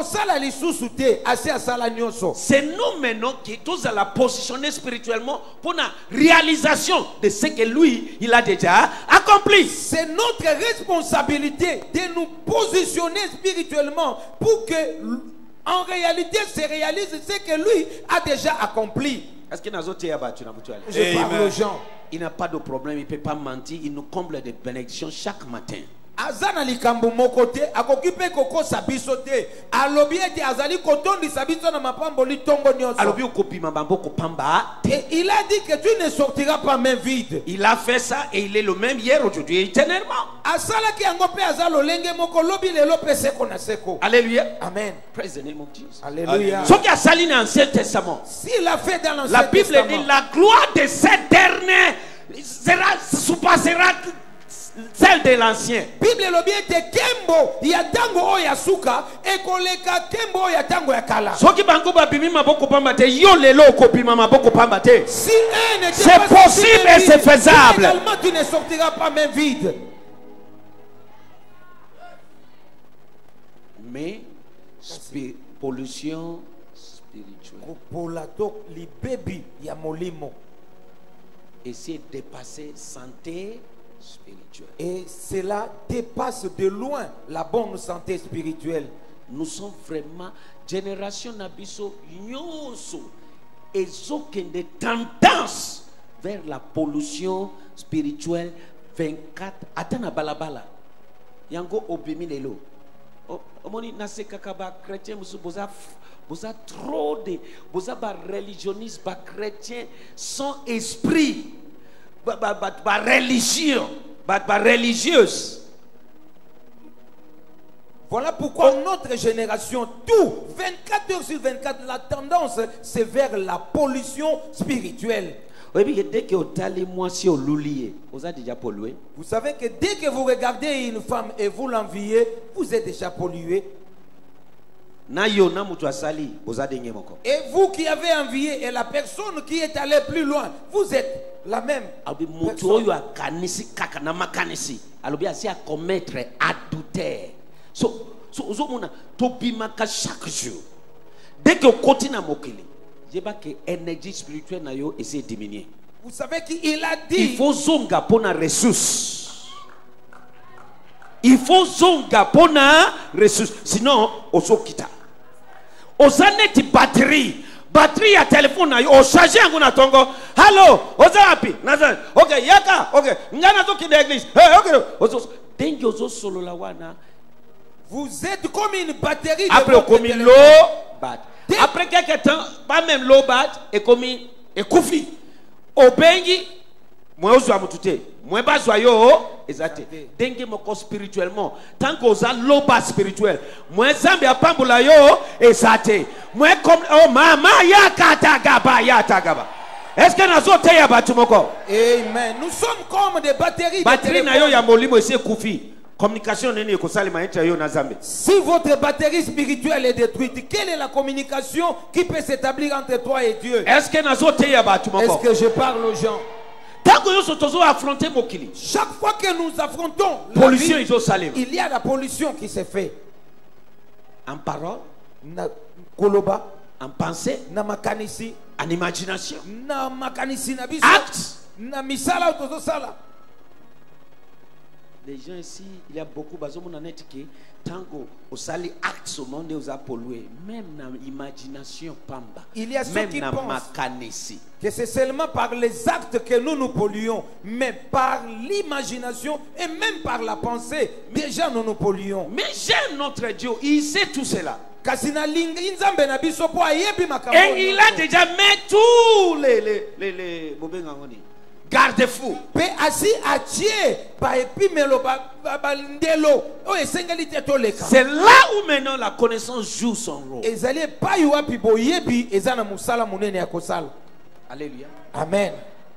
C'est nous maintenant qui tous à la positionner spirituellement pour la réalisation de ce que lui, il a déjà accompli. C'est notre responsabilité de nous positionner spirituellement pour que, en réalité, se réalise ce que lui a déjà accompli. Est-ce que je parle aux gens. Il n'a pas de problème, il ne peut pas mentir, il nous comble de bénédictions chaque matin. Azana likambo mokote akokipe koko sabiso te alobi ete azali kotondi sabiso na mapambo litongo nyonso alobi okopima bamboko pamba et il a dit que tu ne sortiras pas main vide. Il a fait ça et il est le même hier, aujourd'hui et éternellement. Asala ki yango pe azalo lenge moko lobi lelo pe seko na seko. Alléluia. Amen. Praise the name of Jesus. Alléluia. Ce qui a sali dans l'Ancien Testament. S'il a fait dans l'Ancien Testament. La Bible dit la gloire de cette dernière surpassera celle de l'ancien. Bible lobi ete kembo ya tango o ya suka ekoleka kembo ya tango ya kala. Soki bango ba bimi maboko pamba te yo lelo kopima maboko pamba te. Si c'est possible et c'est faisable. Également tu ne sortiras pas main vide. Mais pollution spirituelle. Kopolato libebi ya molimo. Essayer de dépasser santé spirituelle. Et cela dépasse de loin la bonne santé spirituelle. Nous sommes vraiment génération nabiso nyonso ezokende tendance vers la pollution spirituelle 24 atana balabala yango obimi lelo omoni naseka ba chrétien musu boza trop de boza ba religionnistes ba chrétiens sans esprit ba religion ba religieuse. Voilà pourquoi notre génération, tout 24 heures sur 24, la tendance c'est vers la pollution spirituelle. Dès que vous êtes déjà pollué. Vous savez que dès que vous regardez une femme et vous l'enviez, vous êtes déjà pollué. Et vous qui avez envié et la personne qui est allée plus loin, vous êtes la même personne. À commettre adultère. Chaque jour. Dès que vous continuez à mokili, je vois que l'énergie spirituelle na yo essaie de diminuer. Vous savez qu'il a dit il faut zonga pour la ressource. Il faut zonga pour la ressource. Sinon, on s'en quitte. Aux années de batterie, batterie ya téléphone na yo o charger yango na tongo. Hallo, oza happy. Naza. Okay, yaka. Okay. Ngana to ki l'église. Hey, okay. Ozo dengi ozo solo la wana. Vous êtes comme une batterie de après votre comme téléphone. low bat. Après quelques temps, pas même low bat et comme et koufi. Au bengi moi ozo amutute. Moi ba joyo ezate. Dengi moko spirituellement. Tant qu'on a low bat spirituel. Moi zambi apambula yo ezate. Moi comme oh mama ya katagaba ya tagaba. Est-ce que nazo teya batu moko? Amen. Nous sommes comme des batteries batterie de na yo ya téléphone. molimo ese koufi. Communication nene ekosalema entre yo na Zambie. Si votre batterie spirituelle est détruite, quelle est la communication qui peut s'établir entre toi et Dieu? Est-ce que nazo teya batu moko? Est-ce que je parle aux gens? Tango yo sotozo affronter mokili. Chaque fois que nous affrontons la Pollution vie, izo salema. il y a la pollution qui se fait. En parole, Na koloba, en pensée, na makanisi, en imagination. na makanisi na biso, Acte. na misala otozo sala. Les gens ici, il y a beaucoup de net qui tango au sali acte au monde aux a pollué, même dans l'imagination pamba. Il y a ceux même qui dans pensent makanisi. que c'est seulement par les actes que nous polluons, mais par l'imagination et même par la pensée, déjà nous nous polluons. Mais j'aime notre Dieu, il sait tout cela. Et Et il a déjà mis tous les garde-fous. C'est là où maintenant la connaissance joue son rôle. Alléluia. Amen.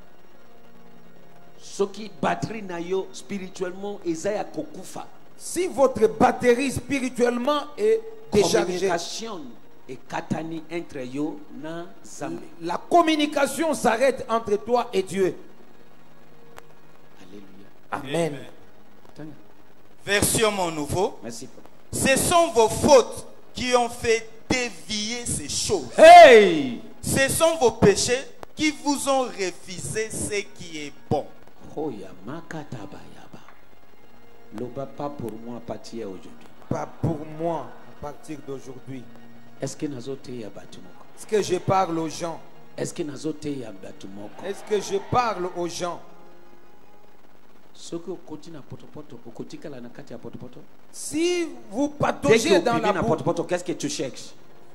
Ce qui batterie na yo spirituellement ezaya kokufa. Si votre batterie spirituellement est déchargée, Communication et katani entre yo na Zambie. la communication s'arrête entre toi et Dieu. Alléluia. Amen. Version mon nouveau. Merci. Ce sont vos fautes qui ont fait dévier ces choses. Hey! Ce sont vos péchés qui vous ont refusé ce qui est bon. Hoya makataba yaba. Loba pas pour moi à partir aujourd'hui. Pas pour moi à partir d'aujourd'hui. Est-ce que nazote ya batumoko? Est-ce que je parle aux gens? Est-ce que nazote ya batumoko? Est-ce que je parle aux gens? Ce que continue à potopoto, au kotika la nakati ya potopoto. Si vous Dès que pataugez dans tu la viens à boue, potopoto, qu'est-ce que tu cherches?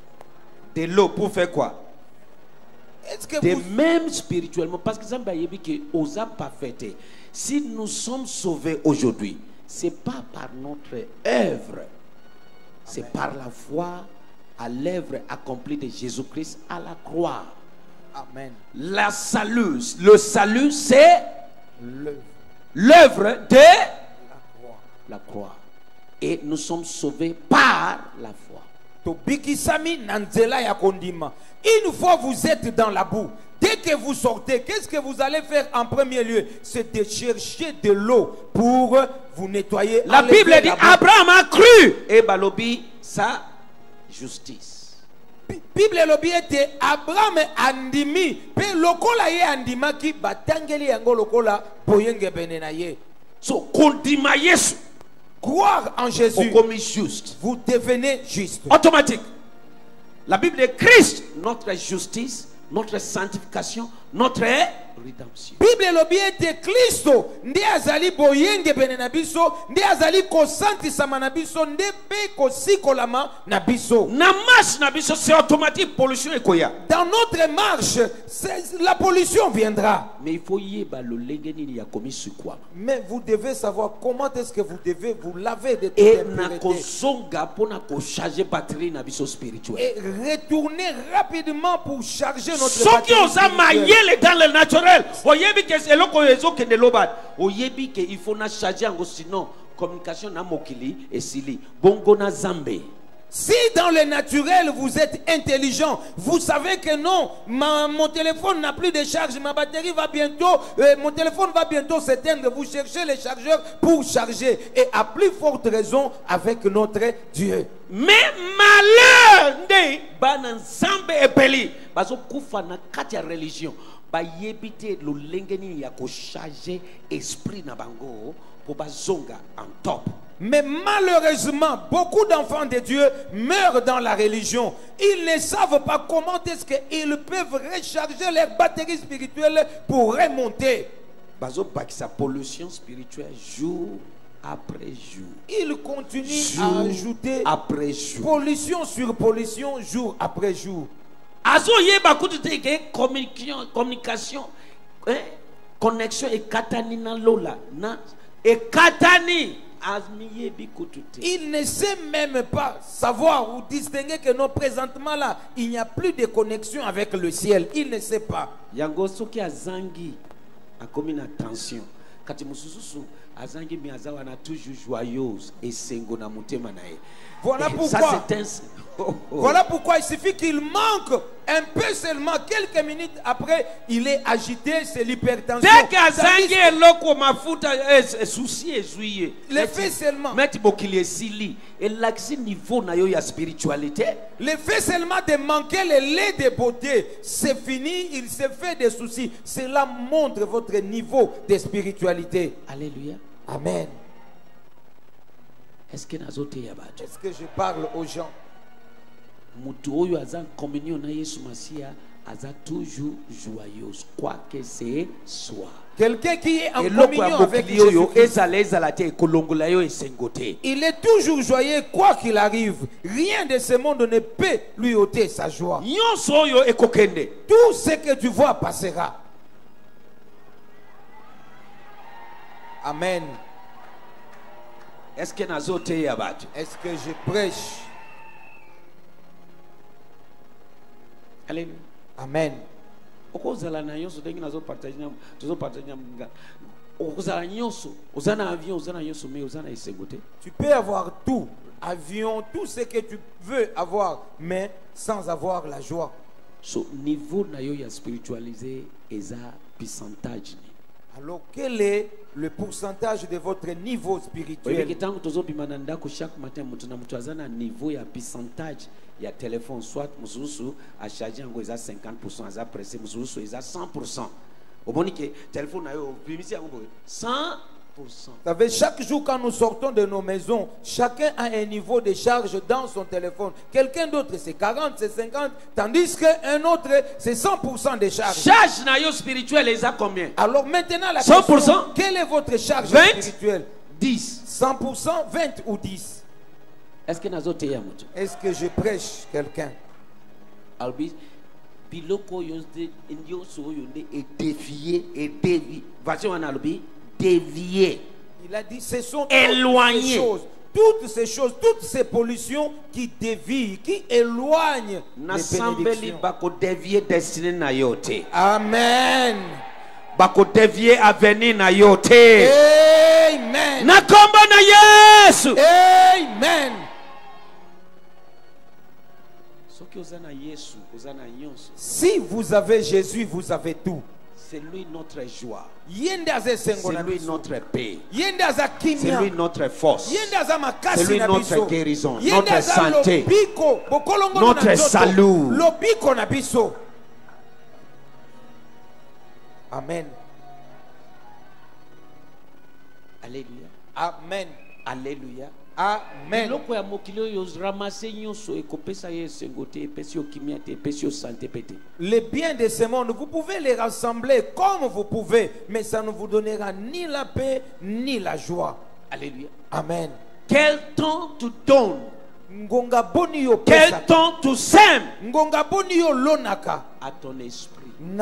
De l'eau pour faire quoi? est-ce que De vous... même spirituellement, parce que Zambia yebi que osa parfaite. Si nous sommes sauvés aujourd'hui, c'est pas par notre œuvre, c'est par la foi à l'œuvre accomplie de Jésus-Christ à la croix. Amen. Le salut, c'est Le... l'œuvre de La croix. la croix. Et nous sommes sauvés par la foi. Tobikisami nanzela ya kondima. Une fois vous êtes dans la boue, dès que vous sortez, qu'est-ce que vous allez faire en premier lieu? C'est de chercher de l'eau pour vous nettoyer. La enlever Bible dit la boue. Abraham a cru et balobi sa justice. Bible lobi ete Abraham andimi pe lokola ye andimaki batangeli yango lokola boyenge benena ye. So kondima Yesu Croire en Jésus, okomi juste. vous devenez juste. Automatique. La Bible est Christ, notre justice, notre sanctification, notre rédemption. Bible lobi ete Kristo ndi azali boyenge bene na biso, ndi azali kosantisa na biso, ndi pe kosikolama na biso. Na marche na biso c'est automatique pollution ekoya. Dans notre marche, la pollution viendra. Mais il faut yeba lo lengeni ni ya komi sukwa. Mais vous devez savoir comment est-ce que vous devez vous laver de toute Et na impureté. kozonga pona ko charger batterie na biso spirituel. Et retourner rapidement pour charger notre Ceux qui batterie osent spirituelle. mailler dans le naturel. Oyebi que c'est loko ezo kende lobat. Oyebi que il faut na charger ngo sinon communication na mokili esili. Bongo na Zambé. Si dans le naturel vous êtes intelligent, vous savez que non, mon téléphone n'a plus de charge, ma batterie va bientôt, mon téléphone va bientôt s'éteindre. Vous cherchez les chargeurs pour charger. Et à plus forte raison avec notre Dieu. Mais malheur nde bana Zambé epeli. Bazo kufa na kati ya religion. Ba yebite lo lengeni ya ko charger esprit na bango pour bazonga en top. Mais malheureusement, beaucoup d'enfants de Dieu meurent dans la religion. Ils ne savent pas comment est-ce qu'ils peuvent recharger leur batterie spirituelle pour remonter. Sa pollution spirituelle jour après jour. Ils continuent Jour à ajouter après jour. pollution sur pollution, jour après jour. Communication, connexion et katani na lola na et katani. Il ne sait même pas savoir ou distinguer que non, présentement là, il n'y a plus de connexion avec le ciel. Il ne sait pas. Yango soki azangi a commis une tension. Kati musususu azangi mi azawa na toujours joyeuse et sengo na mutema na ye. Voilà pourquoi. Ça c'est un... Voilà pourquoi il suffit qu'il manque un peu seulement, quelques minutes après, il est agité, c'est l'hypertension. Dès qu'azangi eloko mafuta souci ezuiye. Le fait seulement. Meti bokili sili et l'axi niveau na yo ya spiritualité. Le fait seulement de manquer le lait de beauté, c'est fini, il se fait des soucis. Cela montre votre niveau de spiritualité. Alléluia. Amen. Est-ce que nazote yabato? Est-ce que je parle aux gens? Mutu oyo azan communion na Yesu Masia aza toujours joyeuse quoi que ce soit. Quelqu'un qui est en communion avec Jésus, il est toujours joyeux quoi qu'il arrive. Rien de ce monde ne peut lui ôter sa joie. Tout ce que tu vois passera. Amen. Est-ce que nazote yabato? Est-ce que je prêche? Alléluia. Amen. Tu peux avoir tout, avion, tout ce que tu veux avoir, mais sans avoir la joie. So niveau na yo ya spiritualisé eza pourcentage. Alors quel est le pourcentage de votre niveau spirituel? Chaque matin mutu azana niveau ya pourcentage ya téléphone soit mususu a charger ngo eza 50%, aza pressé mususu eza 100%. Obonike téléphone na yo primisi yango 100%. Vous savez, chaque jour quand nous sortons de nos maisons, chacun a un niveau de charge dans son téléphone. Quelqu'un d'autre c'est 40, c'est 50, tandis qu'un autre c'est 100% de charge. Charge na yo spirituel est à combien? Alors maintenant la 100%? question, quelle est votre charge 20? spirituelle? 10. 100%, 20 ou 10? Est-ce que nazote ya mutu? Est-ce que je prêche quelqu'un? Albi biloko yonde ndioso yonde et dévier et dévier. Version en albi dévier. Il a dit ce sont éloigner toutes ces choses, toutes ces pollutions qui dévient, qui éloignent les bénédictions. Bako dévier destiné na yote. Amen. Bako dévier avenir na yote. Amen. Na komba na Yesu. Amen. Si vous avez Jésus, vous avez tout. C'est lui notre joie. C'est lui notre paix. C'est lui notre force. C'est lui notre guérison, notre santé, notre salut. Amen. Alléluia. Amen. Alléluia. Amen. Les biens de ce monde, vous pouvez les rassembler comme vous pouvez, mais ça ne vous donnera ni la paix ni la joie. Alléluia. Amen. Quel temps tu donnes? Quel temps tu sèmes? À ton esprit.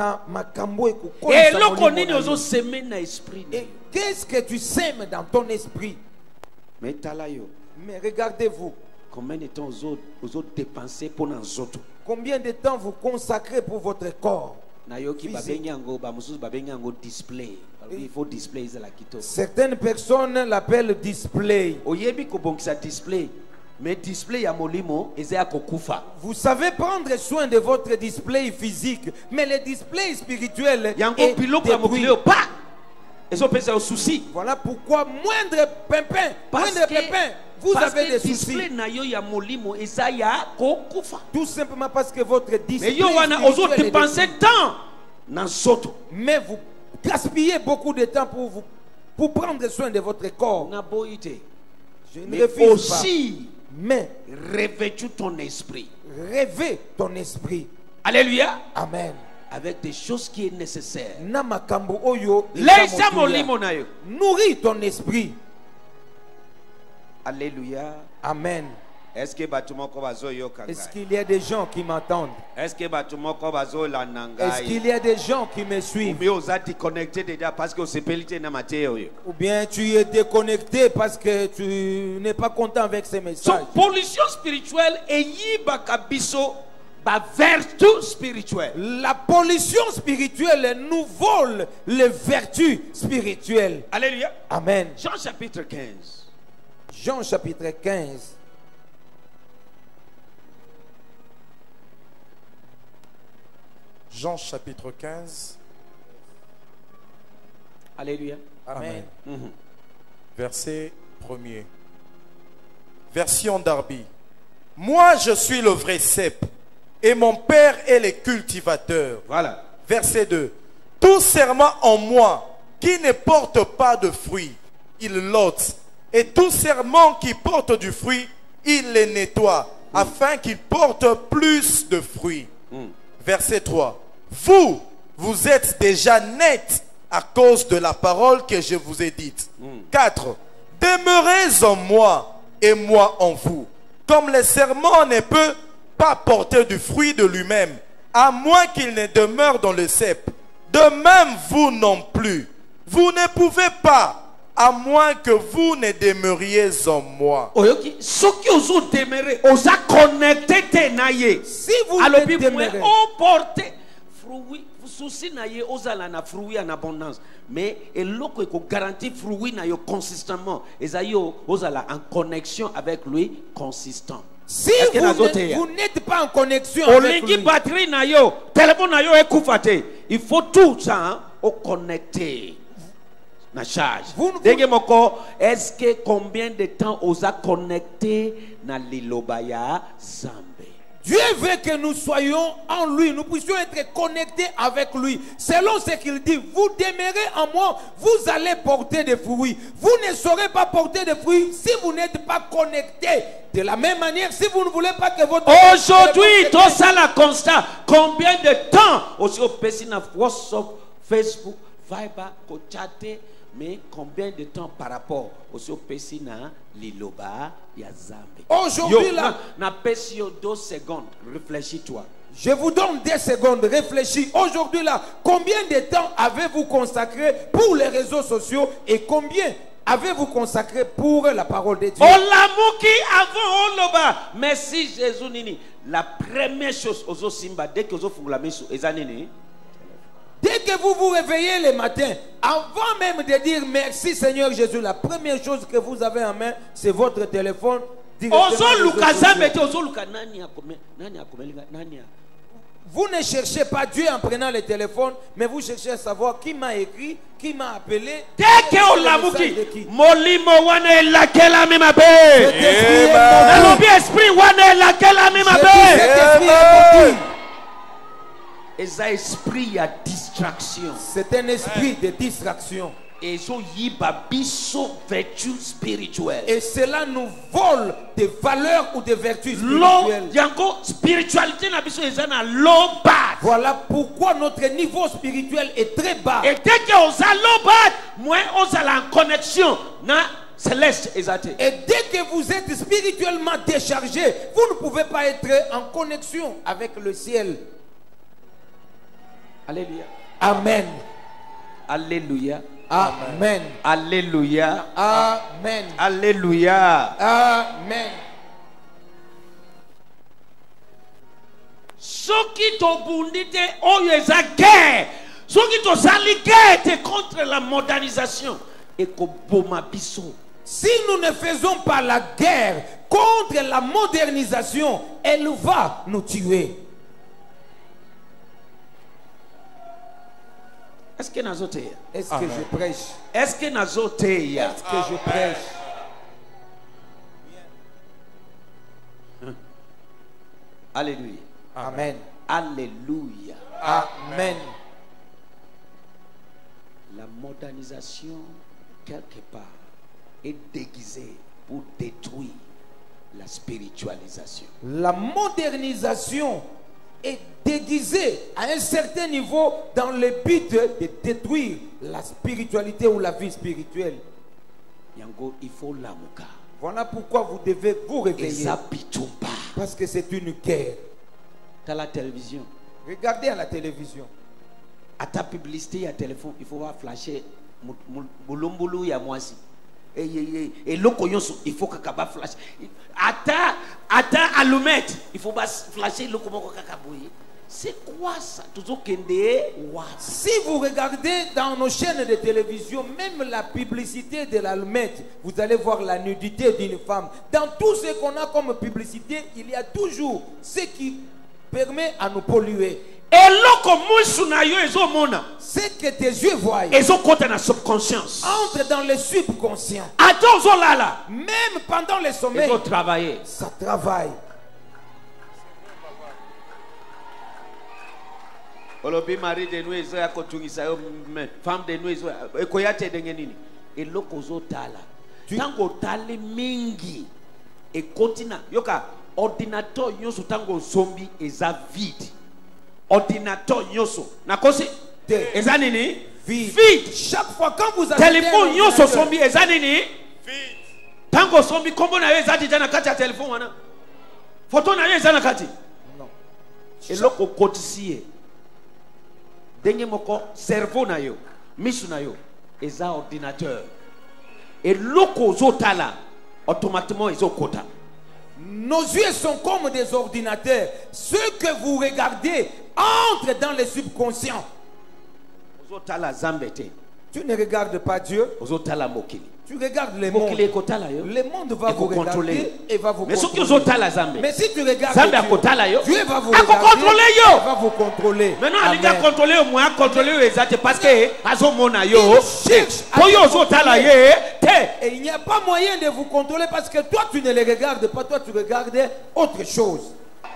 Et qu'est-ce que tu sèmes dans ton esprit? Mais regardez-vous. Combien de temps vous autres dépensez pour nous autres? Combien de temps vous consacrez pour votre corps? Il faut display. Certaines personnes l'appellent display. Mais display ya molimo ezaya kokufa. Vous savez prendre soin de votre display physique, mais le display spirituel est détruit. Voilà pourquoi moindre pépin, vous avez des soucis. Tout simplement parce que votre display spirituel est détruit. Mais vous gaspillez beaucoup de temps pour prendre soin de votre corps. Je ne mais refuse aussi pas. Mais revêtu ton esprit. rêvez ton esprit. Alléluia. Amen. Avec des choses qui est nécessaire. Namakambo oyo. Laisse molimo na yo. Nourris ton esprit. Alléluia. Amen. Est-ce que batumoko bazo yoka? Est-ce qu'il y a des gens qui m'entendent? Est-ce que batumoko bazo la nanga? Est-ce qu'il y a des gens qui me Ou suivent? bien vous êtes connecté déjà parce que c'est pelité na mateo yo. Ou bien tu es déconnecté parce que tu n'es pas content avec ces So, messages. pollution spirituelle et yibaka biso ba vertu spirituelle. La pollution spirituelle nous vole les vertus spirituelles. Alléluia. Amen. Jean chapitre 15. Jean chapitre 15. Jean chapitre 15, Alléluia. Amen. verset 1er. Version Darby. Moi je suis le vrai cep et mon père est le cultivateur. Voilà. Verset 2. Tout serment en moi qui ne porte pas de fruit, il l'ôte. Et tout serment qui porte du fruit, il les nettoie, afin qu'il porte plus de fruits. Verset 3. Vous êtes déjà nets à cause de la parole que je vous ai dite. 4. Demeurez en moi et moi en vous. Comme le serment ne peut pas porter du fruit de lui-même, à moins qu'il ne demeure dans le cep. De même vous non plus. Vous ne pouvez pas, à moins que vous ne demeuriez en moi. Oyoki, soki ozo demeurer, oza connecté te na ye. Si vous alobi demeurez, o porter fruit, souci na ye ozala na fruit en abondance. Mais eloko eko garantir fruit na yo consistamment. Ezayo ozala en connexion avec lui consistant. si Est-ce que vous nazote n'êtes ya? vous n'êtes pas en connexion avec Olingi lui, batterie na yo, téléphone na yo ekufate. Il faut tout ça hein, au connecter. Na charge. Denge moko, est-ce que combien de temps osa connecté na lilobaya zambe? Dieu veut que nous soyons en lui, nous puissions être connectés avec lui. Selon ce qu'il dit, vous demeurez en moi, vous allez porter des fruits. Vous ne saurez pas porter des fruits si vous n'êtes pas connectés. De la même manière, si vous ne voulez pas que votre... Aujourd'hui, tout ça la constat. Combien de temps aussi au PC na WhatsApp, Facebook, Viber, Kochate, mais combien de temps par rapport aussi au PC na liloba ya zambe? Aujourd'hui là, na PC yo 2 secondes, réfléchis-toi. je vous donne 2 secondes, réfléchis. Aujourd'hui là, combien de temps avez-vous consacré pour les réseaux sociaux et combien avez-vous consacré pour la parole de Dieu? Olamuki avant Oloba. Merci Jésus nini. La première chose ozo simba dès que ozo fungula miso ezanini. Dès que vous vous réveillez le matin, avant même de dire merci Seigneur Jésus, la première chose que vous avez en main, c'est votre téléphone. Ozo luka zambe te ozo luka nani akome nani. Vous ne cherchez pas Dieu en prenant le téléphone, mais vous cherchez à savoir qui m'a écrit, qui m'a appelé. Dès que olamuki molimo wana elakela mema be. Alobi esprit wana elakela mema be. Eza esprit ya distraction. C'est un esprit de distraction. Et so yiba biso vertu spirituelle. Et cela nous vole des valeurs ou des vertus Low spirituelles. yango spiritualité na biso eza na low bad. Voilà pourquoi notre niveau spirituel est très bas. Et dès que oza low bad, moins oza la connexion na céleste ezate. Et dès que vous êtes spirituellement déchargé, vous ne pouvez pas être en connexion avec le ciel. Alléluia. Amen. Alléluia. Amen. Alléluia. Amen. Alléluia. Amen. Soki to bundite oyo eza guerre. Soki to sali guerre contre la modernisation et ko boma biso. Si nous ne faisons pas la guerre contre la modernisation, elle va nous tuer. Est-ce que nazoteya? Est-ce que je prêche? Est-ce que nazoteya? Est-ce que je prêche? Alléluia. Amen. Alléluia. Amen. La modernisation, quelque part, est déguisée pour détruire la spiritualisation. La modernisation est déguisée à un certain niveau dans le but de détruire la spiritualité ou la vie spirituelle. Yango, il faut l'amuka. Voilà pourquoi vous devez vous Et réveiller. ça pitumba. Parce que c'est une guerre. Dans la télévision. Regardez à la télévision. À ta publicité, à téléphone, il faut voir flasher Boulombolo ya mwasi. Et loko yonso, il faut que kaba flash. À ta allumette, il faut pas flasher loko moko kakaboye. C'est quoi ça? Si vous regardez dans nos chaînes de télévision, même la publicité de l'allumette, vous allez voir la nudité d'une femme. Dans tout ce qu'on a comme publicité, il y a toujours ce qui permet à nous polluer. Ce que tes yeux voient entre dans le subconscient. Même pendant le sommeil, ça travaille. Olobi mari de nous ezo ya kotungisa yo femme de nous ezo ekoyate ndenge nini eloko ozotala tango tale mingi ekotina yoka ordinateur nyonso tango zombi eza vide ordinateur nyonso nakosi eza nini vide chaque fois quand vous avez téléphone nyonso zombi eza nini vide tango zombi kombo na yo eza déjà na kati ya téléphone wana photo na yo eza na kati non eloko kotisiye Dengue moko cerveau na yo, misu na yo, eza ordinateur. Et loko zotala, automatiquement ils ont quota. Nos yeux sont comme des ordinateurs. Ce que vous regardez entre dans le subconscient. Zotala zambete. Tu ne regardes pas Dieu. Zotala mokili. Tu regardes le monde. Le monde va vous regarder et va vous contrôler. Mais si tu regardes Dieu va vous regarder et va vous contrôler. Maintenant, il a contrôlé au moins, contrôler les autres parce que et il n'y a pas moyen de vous contrôler parce que toi tu ne les regardes pas, toi tu regardes autre chose.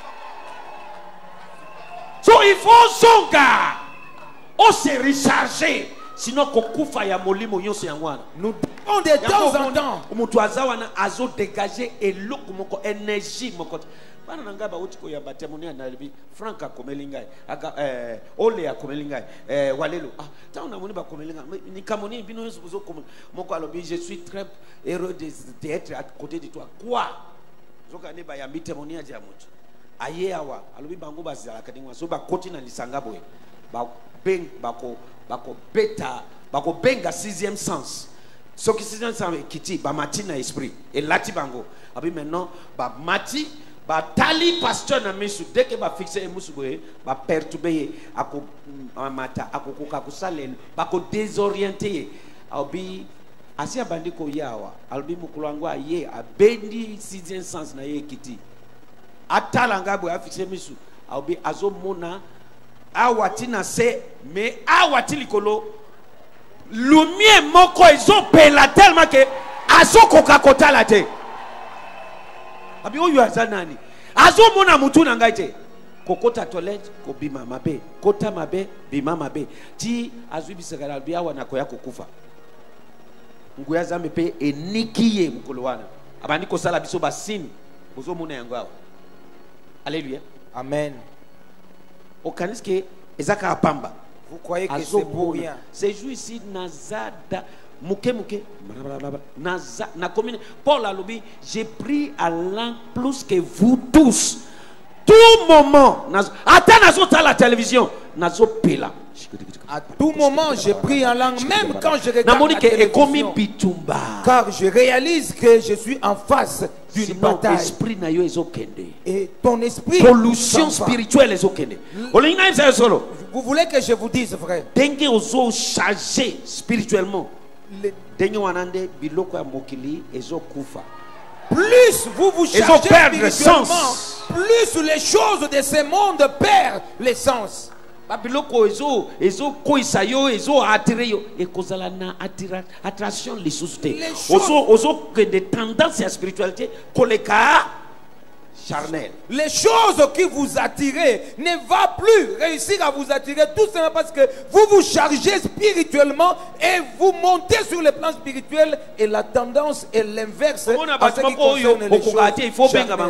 So il faut son gars, on se recharger. Sinon, nous devons de temps en temps. Azo dégager et l'eau moko énergie moko. Bana nanga ba uti ko ya batemoni analibi Franka komelinga ole ya komelinga walelo ah ta on amoni ba komelinga ni kamoni bino yesu bozo moko alobi je suis très heureux d'être à côté de toi quoi zoka ne ba ya mitemoni aja mutu aye awa alobi bango bazala kadingwa so ba koti na lisanga boy ba beng bako beta bako benga sixième sens ce qui sixième sens kiti ba matina esprit et lati bango abi maintenant ba mati ba tali pasteur na misu dès que ba fixer emusu boye ba perturber ako mata ako koka kusalen bako désorienter abi asi abandi ko yawa albi mukulwango aye abendi sixième sens na ye kiti atala ngabo ya fixer misu abi azo mona awati na se mais awati likolo lumière moko ezo pela tellement que azo koka kotala te abi oyo azanani azo mona mutu na ngai te kokota toilette ko bima mabe kota mabe bima mabe ti azwi bisakala bi awa na koya kokufa nguya zambe pe enikiye mukolo wana abandi ko sala biso basini ozo mona yango awa alléluia amen. Okaniske ezaka apamba. Vous croyez que c'est pour rien? Ces jours ici nazada muke naza na commune Paul alobi j'ai pris à l'an plus que vous tous. Tout moment attends nazo ta la télévision nazo pela. À tout moment, j'ai pris en langue, même quand je regarde la télévision, car je réalise que je suis en face d'une bataille. Et ton esprit, pollution spirituelle. Vous voulez que je vous dise, frère, chargé spirituellement. Plus vous vous chargez spirituellement, plus les choses de ce monde perdent l'essence. Babiloko ezo koisa yo ezo attirer yo et kozala na attraction les sociétés ozo que des tendances à spiritualité koleka charnel. Les choses qui vous attirent ne vont plus réussir à vous attirer, tout simplement parce que vous vous chargez spirituellement et vous montez sur le plan spirituel, et la tendance est l'inverse en ce qui concerne les choses charnelles.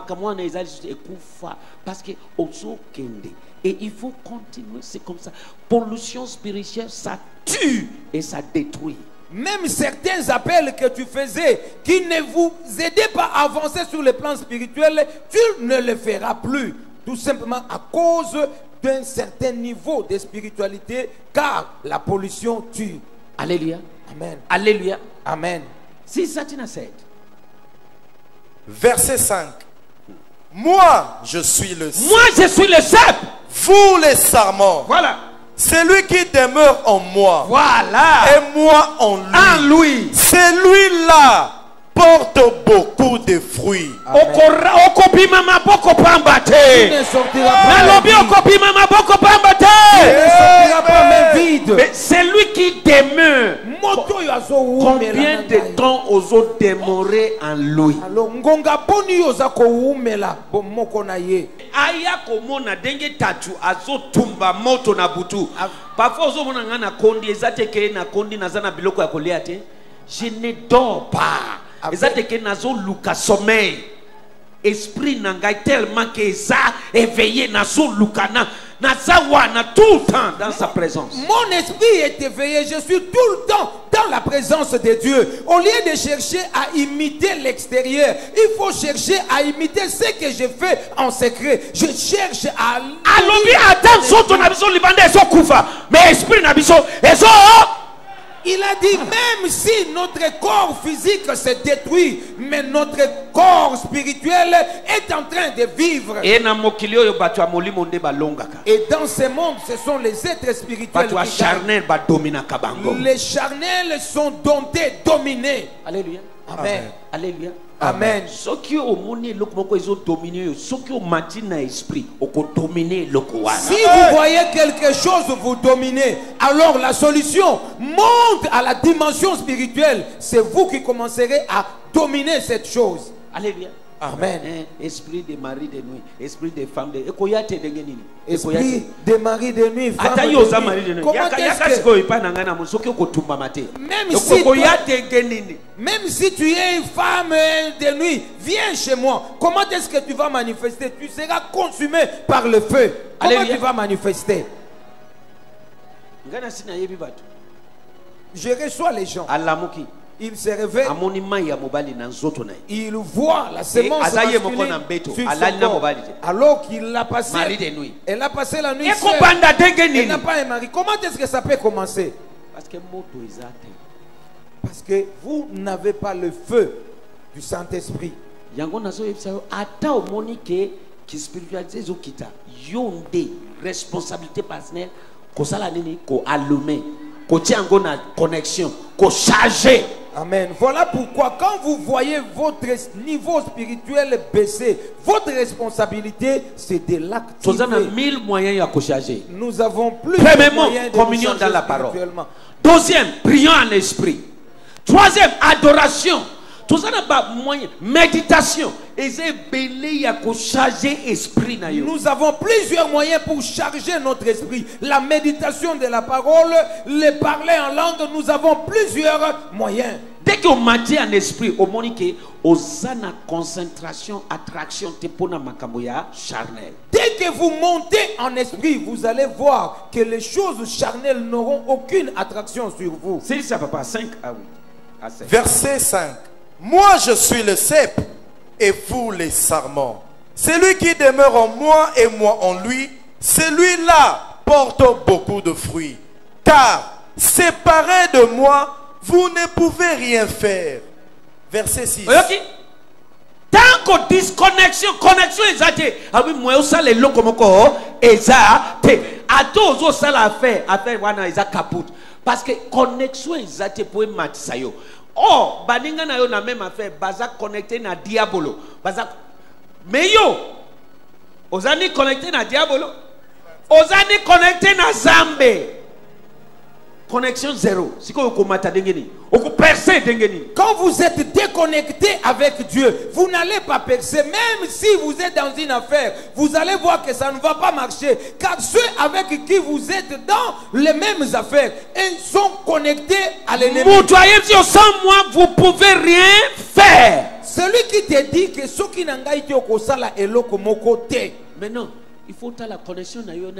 Parce que et il faut continuer, c'est comme ça. Pollution spirituelle, ça tue et ça détruit. Même certains appels que tu faisais qui ne vous aidaient pas à avancer sur le plan spirituel, tu ne le feras plus. Tout simplement à cause d'un certain niveau de spiritualité, car la pollution tue. Alléluia. Amen. Alléluia. Amen. Si Satina said. Verset 5. Moi, je suis le cep. Moi, je suis le cep. Vous les sarments. Voilà. Celui qui demeure en moi. Voilà. Et moi en lui. En lui. Celui-là porte beaucoup de fruits. Tu ne sortiras pas même vide. Mais c'est lui qui demeure. Combien de temps aux autres demeurer en lui? Alors, ngonga boni yoza ko umela bomoko na ye. Aya komona denge tatu azotumba moto na butu. Parfois ozomona ngana kondi ezateke na kondi nazana biloko ya kolia te. Je ne dors pas. Ezateke nazo luka sommeil. Esprit nangai tellement que ça éveillé nazo lukana. Nazawana tout le temps dans sa présence. Mon esprit est éveillé, je suis tout le temps dans la présence de Dieu. Au lieu de chercher à imiter l'extérieur, il faut chercher à imiter ce que je fais en secret. Je cherche à... Mais esprit nabiso, il a dit, même si notre corps physique se détruit, mais notre corps spirituel est en train de vivre. Et dans ce monde, ce sont les êtres spirituels qui gagnent. Les charnels sont domptés, dominés. Alléluia. Amen. Alléluia. Amen. Si vous voyez quelque chose vous dominer, alors la solution monte à la dimension spirituelle. C'est vous qui commencerez à dominer cette chose. Alléluia. Amen. Esprit de mari de nuit, esprit de femme de esprit de mari de nuit, femme de nuit. Comment même si tu es une femme de nuit, viens chez moi. Comment est-ce que tu vas manifester? Tu seras consumé par le feu. Comment tu vas manifester? Je reçois les gens. Il se réveille. Il voit la semence masculine sur son corps. Alors qu'il l'a passé. Elle a passé la nuit seule. Elle n'a pas un mari. Comment est-ce que ça peut commencer? Parce que vous n'avez pas le feu du Saint-Esprit. Responsabilité personnelle, connexion, charger. Amen. Voilà pourquoi quand vous voyez votre niveau spirituel baisser, votre responsabilité c'est de l'activer. Nous avons plus de moyens de communion dans la parole. Deuxième, prions en esprit. Troisième, adoration. Tout ça n'a pas moyen. Méditation. Nous avons plusieurs moyens pour charger notre esprit. La méditation de la parole, le parler en langue, nous avons plusieurs moyens. Dès qu'on maintient en esprit, au monique, osana concentration, attraction, tepona makamoya, charnel. Dès que vous montez en esprit, vous allez voir que les choses charnelles n'auront aucune attraction sur vous. C'est ça, papa. 5 à 8. À 7. Verset 5. Moi, je suis le cep et vous les sarments. Celui qui demeure en moi et moi en lui, celui-là porte beaucoup de fruits. Car séparé de moi, vous ne pouvez rien faire. Verset 6. Okay. Tant que disconnexion, connexion exacte. Ah oui, moi aussi les locomoko exacte. À tous aux ça l'affaire, affaire wana exact caput. Parce que connexion exacte pour matisayo. Oh, baninga na yo na même affaire, baza connecté na diabolo. Baza mais yo, ozani connecté na diabolo. Ozani connecté na zambe. connexion zéro. Si vous komata dengeni, vous percez dengeni. Quand vous êtes déconnecté avec Dieu, vous n'allez pas percer. Même si vous êtes dans une affaire, vous allez voir que ça ne va pas marcher. Car ceux avec qui vous êtes dans les mêmes affaires, ils sont connectés à l'ennemi. Sans moi, vous pouvez rien faire. Celui qui te dit que ce qui n'a pas été au kosala est le côté. Maintenant, il faut la connexion.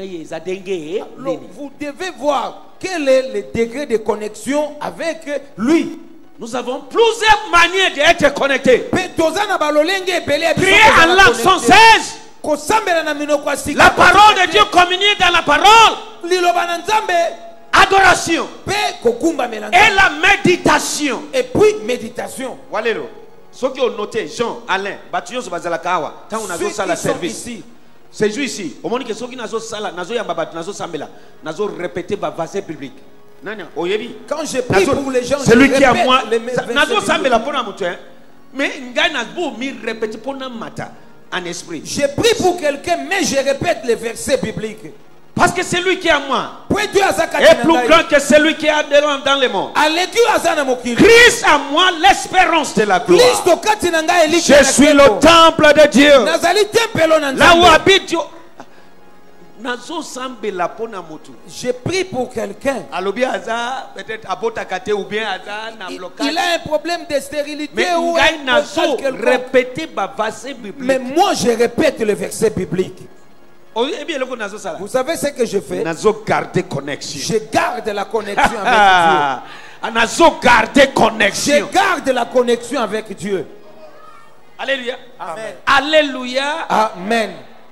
Vous devez voir quel est le degré de connexion avec lui. Nous avons plusieurs manières d'être connectés. Priez en langue sans cesse. La parole de Dieu, communier dans la parole. Adoration. Et la méditation. Et puis méditation. Walelo. Ceux qui ont noté, Jean, Alain, Batuyo Bazalakawa, quand on a fait ça la service. C'est juste ici. Au moment que ceux qui n'ont sala, n'ont yababat, n'ont sambela, n'ont répété le verset biblique. Quand je prie pour les gens, celui qui a moi, n'ont sambela pour un mouton, mais n'gai n'a pas mis répéter pour un matin en esprit. Je prie pour quelqu'un, mais je répète les versets bibliques. Parce que celui qui est à moi est plus grand que celui qui est dans le monde. Christ à moi l'espérance de la gloire. Je suis le temple de Dieu. Là où habite Dieu. Je prie pour quelqu'un. Il a un problème de stérilité ou mais moi je répète le verset biblique. Vous savez ce que je fais? Je garde la connexion avec Dieu. Je garde la connexion avec Dieu. Alléluia. Amen. Alléluia. Amen.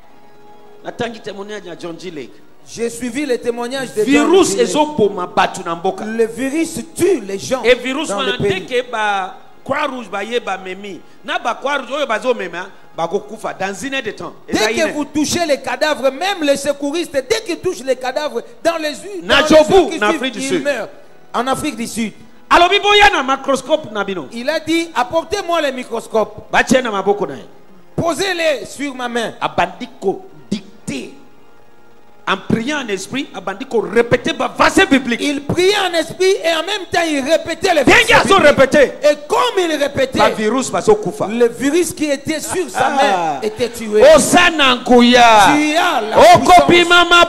J'ai suivi le témoignage de virus. Le virus tue les gens. Et virus dans le pays. Croix-Rouge memi na ba Croix-Rouge oyo bazo mema ba kokufa dans une heure de temps. Dès que vous touchez les cadavres, même les secouristes, dès qu'ils touchent les cadavres dans les yeux, ils meurent. En Afrique du Sud. Alors biboya na microscope na bino. Il a dit apportez-moi les microscopes. Batie na maboko na. Posez-les sur ma main. Abandiko dicté. En priant en esprit, Abandiko répétait le verset biblique. Il priait en esprit et en même temps il répétait les versets bibliques. Et comme il répétait, le virus qui était sur sa main était tué. Tu as la puissance. Tu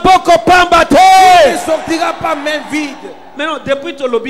ne sortiras pas main vide. Maintenant, depuis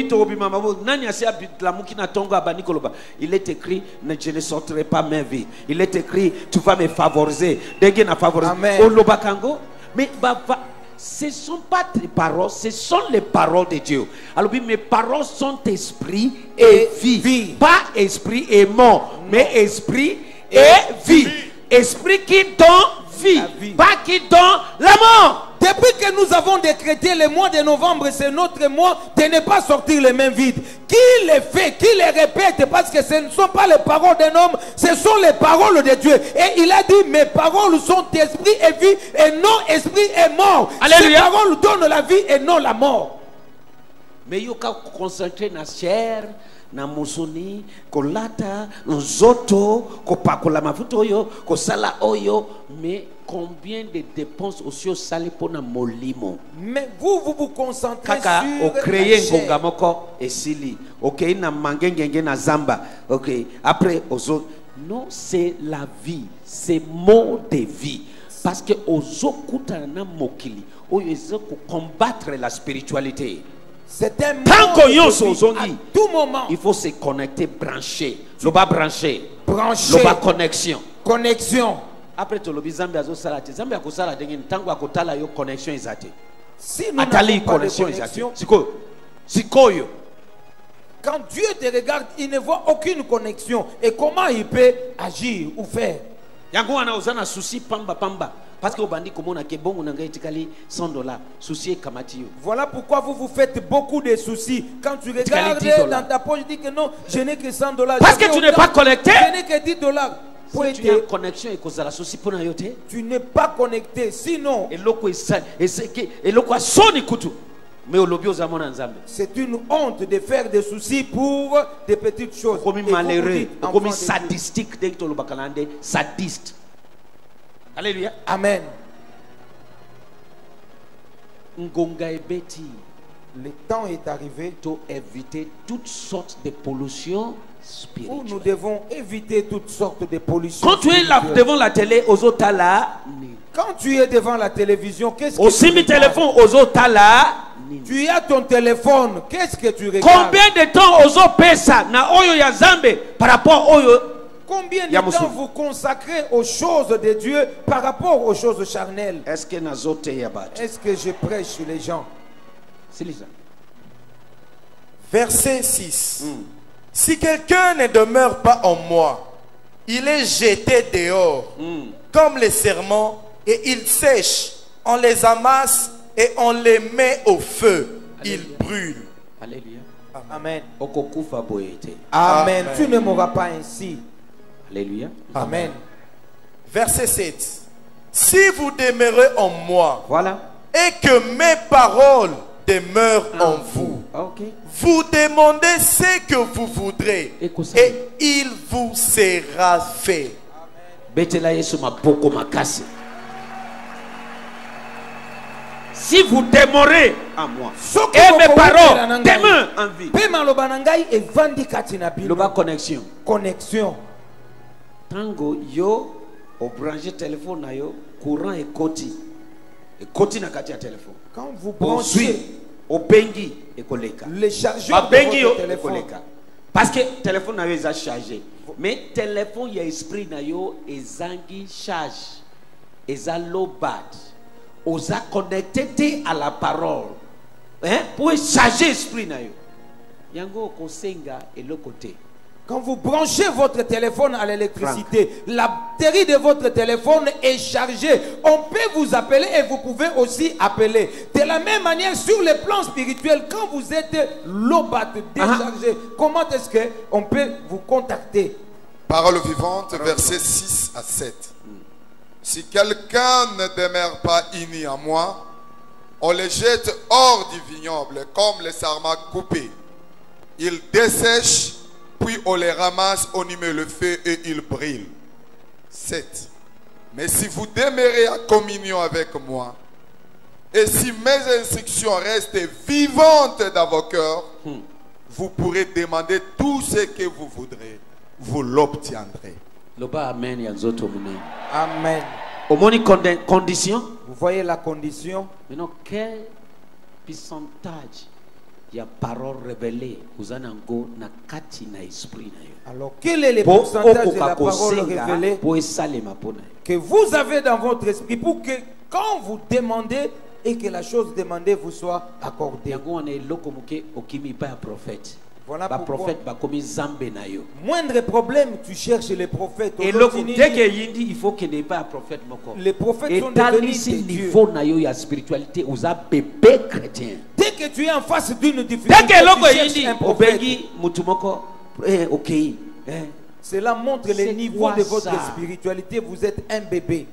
il est écrit, je ne sortirai pas main vide. Il est écrit, tu vas me favoriser. Amen. Mais ce ne sont pas tes paroles, ce sont les paroles de Dieu. Alors mes paroles sont esprit et vie. Pas esprit et mort, mais esprit et vie. Esprit qui donne vie, pas qui donne la mort. Depuis que nous avons décrété le mois de novembre, c'est notre mois de ne pas sortir les mains vides. Qui les fait, qui les répète, parce que ce ne sont pas les paroles d'un homme, ce sont les paroles de Dieu. Et il a dit, mes paroles sont esprit et vie, et non esprit et mort. Alléluia. Ces paroles donnent la vie et non la mort. Mais il faut concentrer na chair, na musuni, kolata, nzoto, kopakola mafuta oyo, kosala oyo, mais combien de dépenses aussi au salé pour na molimo? Mais vous vous concentrez kaka sur o créer la chair. ngongamoko esili. OK, na mangengenge na zamba. OK, après ozo non, c'est la vie, c'est mot de vie. Parce que ozo kutana mokili, oyo ezoko combattre la spiritualité. C'est un Tant qu'on y à tout moment, il faut se connecter, brancher. Le bas brancher. Brancher. Le bas connexion. Connexion. Après tout le bizambi azo salati. Zambi akosala dengi tango akotala yo connexion ezate. Si nous Atali n'avons pas de connexion connexion, ezate. Sikoyo. quand Dieu te regarde, il ne voit aucune connexion. Et comment il peut agir ou faire? Yango wana ozana souci pamba pamba. Parce que au bandi komona ke bongo nanga etikali $100. Souci kamati yo. Voilà pourquoi vous vous faites beaucoup de soucis. Quand tu regardes dans ta poche, tu dis que non, je n'ai que $100. Parce que tu n'es pas connecté. Je n'ai que $10. Si tu as une connexion et que la souci pour nayote, tu n'es pas connecté. Sinon, c'est une honte de faire des soucis pour des petites choses. Comme malheureux, comme sadistique, sadiste. Alléluia. Amen. Ngonga ebeti, Le temps est arrivé pour éviter toutes sortes de pollutions où nous spirituelles. devons éviter toutes sortes de pollutions. Quand tu es là, spirituelles. devant la télé, aux autres là, Quand tu es devant la télévision, qu'est-ce que aussi tu mi regardes? téléphone aux autres là. Tu as ton téléphone, qu'est-ce que tu regardes? Combien de temps aux autres pesa na oyo ya Zambe par rapport oyo? Combien de Ya temps musubi. vous consacrez aux choses de Dieu par rapport aux choses charnelles? Est-ce que na zote ya batu? Est-ce que je prêche sur les gens? C'est ça. Verset 6. Si quelqu'un ne demeure pas en moi, il est jeté dehors comme les serments et il sèche. On les amasse et on les met au feu. Ils brûlent. Alléluia. Amen. Okokufa boyete. Amen. Tu ne mourras pas ainsi. Alléluia. Amen. Verset 7. Si vous demeurez en moi Voilà. et que mes paroles demeurent en vous, Ok. vous demandez ce que vous voudrez Écoute. et il vous sera fait. Betela Yesu mapoko makasi. Si vous demeurez en moi Soki et mes bokowelela paroles na ngai. demeurent en vie. Pe maloba na ngai evandi kati na bino. Loba connexion. Connexion. Tango yo au branché téléphone na yo courant ekoti. Ekoti na kati ya téléphone. Quand vous Bonsuit branchez au bengi ekoleka. les chargeurs Ba de bengi yo votre téléphone, ekoleka. Parce que téléphone na yo est chargé. Mais téléphone ya esprit na yo ezangi charge. Eza low bat. Osa connecté à la parole. Hein? Pour charger esprit na yo. Yango kosenga elokote. quand vous branchez votre téléphone à l'électricité, la batterie de votre téléphone est chargée. On peut vous appeler et vous pouvez aussi appeler. De la même manière, sur le plan spirituel, quand vous êtes lobat, déchargé, comment est-ce qu'on peut vous contacter? Parole vivante, versets 6 à 7. Si quelqu'un ne demeure pas uni en moi, on les jette hors du vignoble comme les sarments coupés. Ils dessèchent, puis on les ramasse, on y met le feu et ils brûlent. 7. Mais si vous demeurez en communion avec moi, et si mes instructions restent vivantes dans vos cœurs, vous pourrez demander tout ce que vous voudrez. Vous l'obtiendrez. Loba amen ya nzoto munen. Amen. Omoni condition. Vous voyez la condition? Maintenant quel pourcentage il y a parole révélée uzanango na kati na esprit na yo. Alors, quel est le pourcentage de la parole révélée pour esalema pona. que vous avez dans votre esprit pour que quand vous demandez et que la chose demandée vous soit accordée? Yango on est loko muke okimi pa ya prophète. Voilà Ba pourquoi. prophète ba komi zambe na yo. Moindre problème, tu cherches les prophètes. Et loko dès que yindi il faut que ne pas prophète moko. Les prophètes Et sont dans devenus ce des dieux. niveau na yo ya spiritualité uza bébé chrétien. Dès que tu es en face d'une Dès difficulté, que loko tu cherches yindi un prophète. obengi mutu moko OK. Cela montre C'est le niveau quoi de votre ça? spiritualité. Vous êtes un bébé.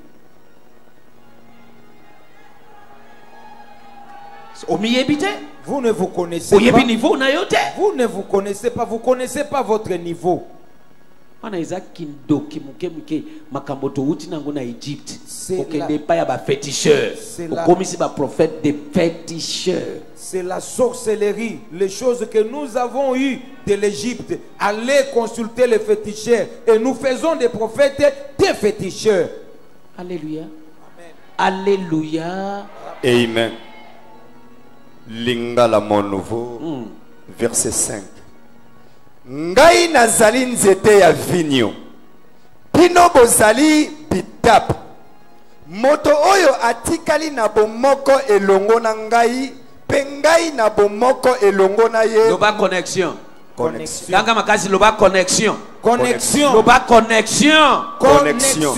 Omiyebite. Vous ne vous connaissez Oyebi pas. niveau na yo te. Vous ne vous connaissez pas. Vous ne connaissez pas votre niveau. Wana eza kindoki muke muke makambo touti nango na Egypte. C'est Okende pa ya ba féticheur. C'est la- Okomisi ba prophète des féticheurs. C'est la sorcellerie, les choses que nous avons eues de l'Égypte. Allez consulter les féticheurs. Et nous faisons des prophètes des féticheurs. Alléluia. Alléluia. Amen. Lingala mon nouveau, verset 5. Ngai nazali nzete ya vinyo, bino bozali bitap. Moto oyo atikali na bomoko elongo na ngai, pe ngai na bomoko elongo na ye. Loba connexion. Connexion. Ganga makasi loba connexion. Connexion. Loba connexion. Connexion.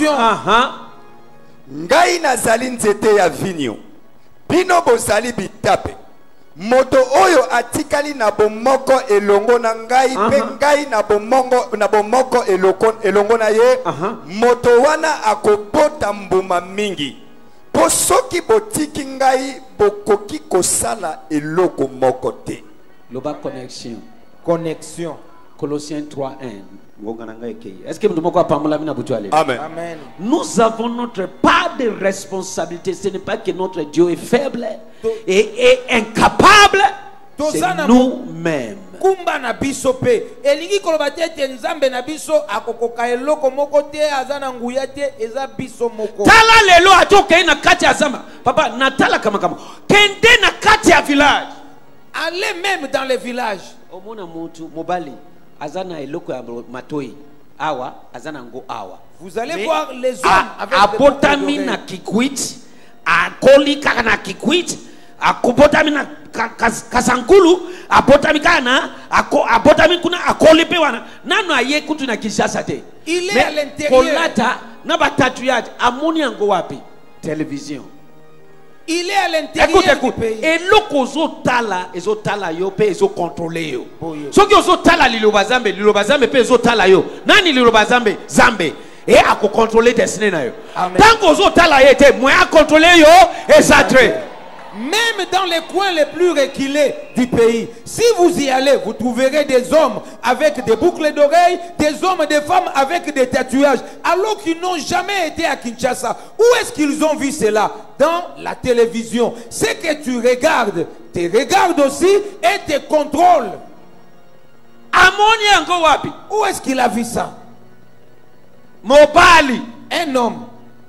Ngai nazali nzete ya vinyo, bino bozali bitape. Moto oyo atikali na bomoko elongo na ngai, pe ngai na bomoko elongo na ye. Moto wana akobota mbuma mingi. Po soki botiki ngai, bokoki kosala eloko moko te. Loba connexion. Connexion. Colossiens 3:1. Est-ce que nous Amen. Amen. Nous avons notre part de responsabilité. Ce n'est pas que notre Dieu est faible et incapable, c'est nous-mêmes. Kumba na biso pe elingi koloba te nzambe na biso akokoka eloko moko te azana nguya te eza biso moko. Tala lelo atoke na kati ya zamba. Papa natala kama kende na kati ya village. Allez même dans les villages. Omona mutu mobali azana eloko ya matoi awa azana ngo awa. Vous allez voir les hommes avec abotami na kikwit akoli kaka na kikwit akobotami na kasankulu abotami kana abotami kuna akoli pe wana nano aye kutu na Kinshasa te. Il est à l'intérieur. Kolata na batatuage amoni yango wapi télévision. Il est à l'intérieur du pays. Et l'oko tala yo pe ezo contrôler yo. Soki ozo tala liloba zambe pe ezo tala yo. Nani liloba zambe et à contrôler destinée na yo. Tant que ozo tala yo te moi à contrôler yo et ça très. Même dans les coins les plus reculés du pays, si vous y allez, vous trouverez des hommes avec des boucles d'oreilles, des hommes et des femmes avec des tatouages, alors qu'ils n'ont jamais été à Kinshasa. Où est-ce qu'ils ont vu cela? Dans la télévision. Ce que tu regardes aussi et te contrôles. Amoni ango wapi? Où est-ce qu'il a vu ça? Mobali. Un homme.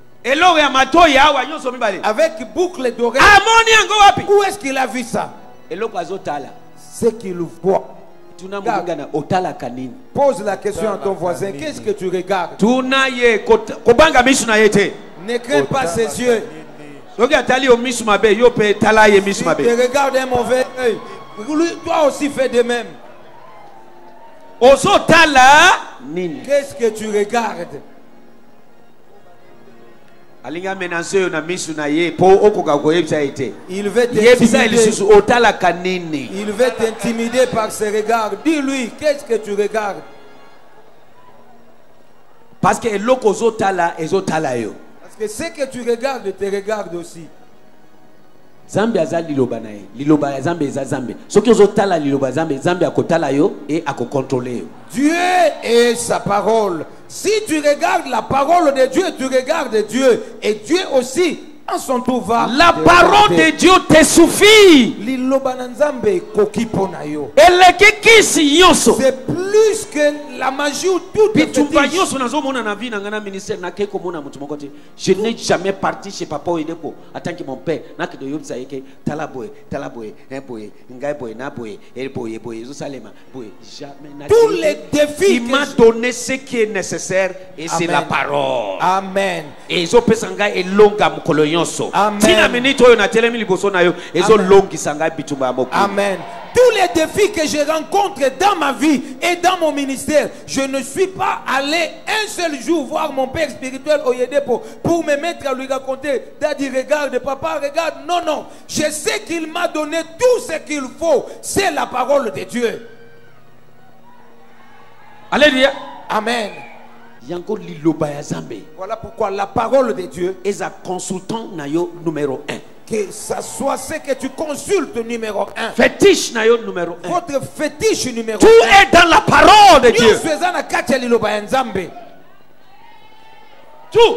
Avec boucle d'oreilles. Où est-ce qu'il a vu ça? Ce qu'il voit. Pose la question à ton voisin. Qu'est-ce que tu regardes? Ne crains pas ses yeux. Tu regardes un mauvais œil. Toi aussi fais de même. Qu'est-ce que tu regardes? Il veut t'intimider par ses regards. Dis-lui, qu'est-ce que tu regardes? Parce que ce que tu regardes te regarde aussi. Zambia za liloba na ye. Liloba ya Zambia za Zambia. Soki ozotala liloba Zambia, Zambia akotala yo et akokontrole yo. Dieu est sa parole. Si tu regardes la parole de Dieu, tu regardes Dieu. Et Dieu aussi, en son tour va. La parole de Dieu te suffit. Liloba na Nzambe kokipona yo. C'est plus que la magie ou tout. Je n'ai jamais parti chez Papa Oyedepo. Attends que mon père n'a que de Yobsaïke, Talaboye, jamais. Tous les défis. Il m'a donné ce qui est nécessaire et c'est la parole. Amen. Et ils ont pesanga et longa mukoloyonso. Amen. Amen. Tous les défis que je rencontre dans ma vie et dans mon ministère, je ne suis pas allé un seul jour voir mon père spirituel Oyedepo pour me mettre à lui raconter. Daddy, regarde, papa, regarde. Non, non. Je sais qu'il m'a donné tout ce qu'il faut. C'est la parole de Dieu. Alléluia. Amen. Voilà pourquoi la parole de Dieu est un consultant numéro 1. Que ça soit ce que tu consultes numéro 1. Fétiche numéro 1. Votre fétiche numéro 1. Tout est dans la parole de Dieu. Tout.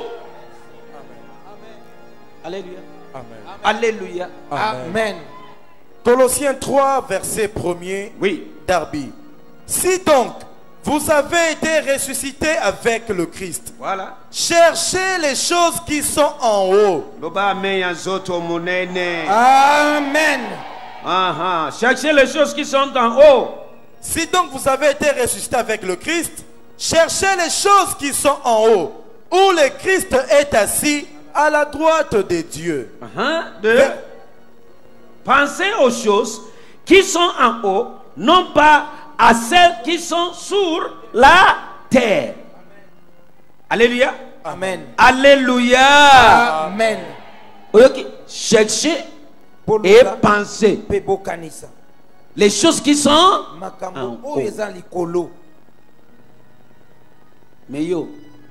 Alléluia. Amen. Alléluia. Amen. Colossiens 3, verset 1er. Oui. Darby. Si donc vous avez été ressuscité avec le Christ. Voilà. Cherchez les choses qui sont en haut. Amen. Cherchez les choses qui sont en haut. Si donc vous avez été ressuscité avec le Christ, cherchez les choses qui sont en haut, où le Christ est assis à la droite de Dieu. Pensez aux choses qui sont en haut, non pas à celles qui sont sur la terre. Alléluia. Amen. Alléluia. Amen. Cherchez et pensez les choses qui sont en haut. Mais yo,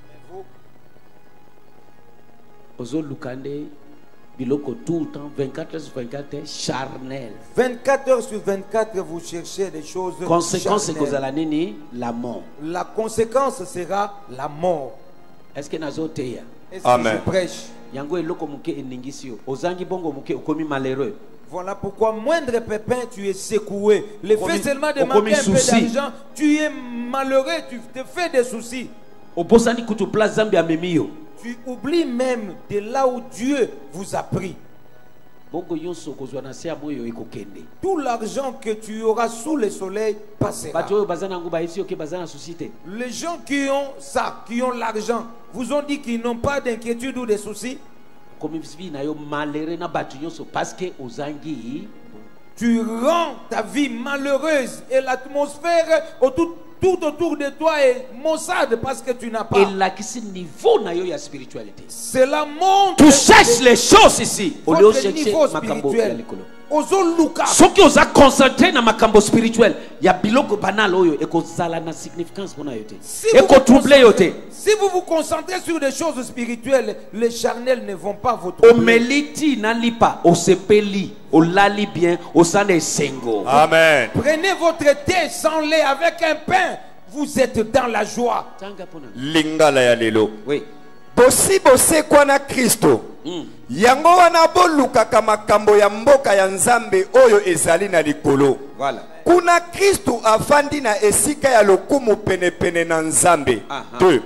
ozo lukande biloko tout le temps 24 heures sur 24 heures charnel. 24 heures sur 24 vous cherchez des choses conséquence charnelles. La mort. La conséquence sera la mort. Est-ce que nazoteya? Est-ce que je prêche? Yango eloko muke eningisio ozangi bongo muke ukomi malheureux. Voilà pourquoi moindre pépin, tu es secoué. Le fait seulement de au manquer un peu souci. d'argent, tu es malheureux, tu te fais des soucis. obosani kutupla zambi amemiyo. Tu oublies même de là où Dieu vous a pris. Bongo yonso kozwa na se ya moyo ekokende. Tout l'argent que tu auras sous le soleil passera. Bato oyo bazana ngo baisi oke bazana susite. Les gens qui ont ça, qui ont l'argent, vous ont dit qu'ils n'ont pas d'inquiétude ou de soucis. Comme vie na yo malere na bato yonso parce que ozangi. Tu rends ta vie malheureuse et l'atmosphère tout autour de toi est maussade parce que tu n'as pas. Et là qui c'est niveau na yo ya spiritualité. Cela montre. Tu cherches les choses ici au lieu de chercher niveau makambo ya spirituel. likolo. Ozoluka. Soki oza concentré na makambo spirituel ya biloko banal oyo ekozala na significance pona yo te. Ekotroubler yo te. Si vous vous concentrez sur des choses spirituelles, les charnels ne vont pas vous troubler. Omeliti na lipa osepeli olali bien osane sengo. Amen. Prenez votre thé sans lait avec un pain, vous êtes dans la joie. Tanga pona. Lingala ya lelo. Oui. Bosi bose kwa na Kristo. Yango wana bolukaka makambo ya mboka ya Nzambe oyo ezali na likolo. Voilà. Kuna Kristo afandi na esika ya lokumu pene na Nzambe. 2.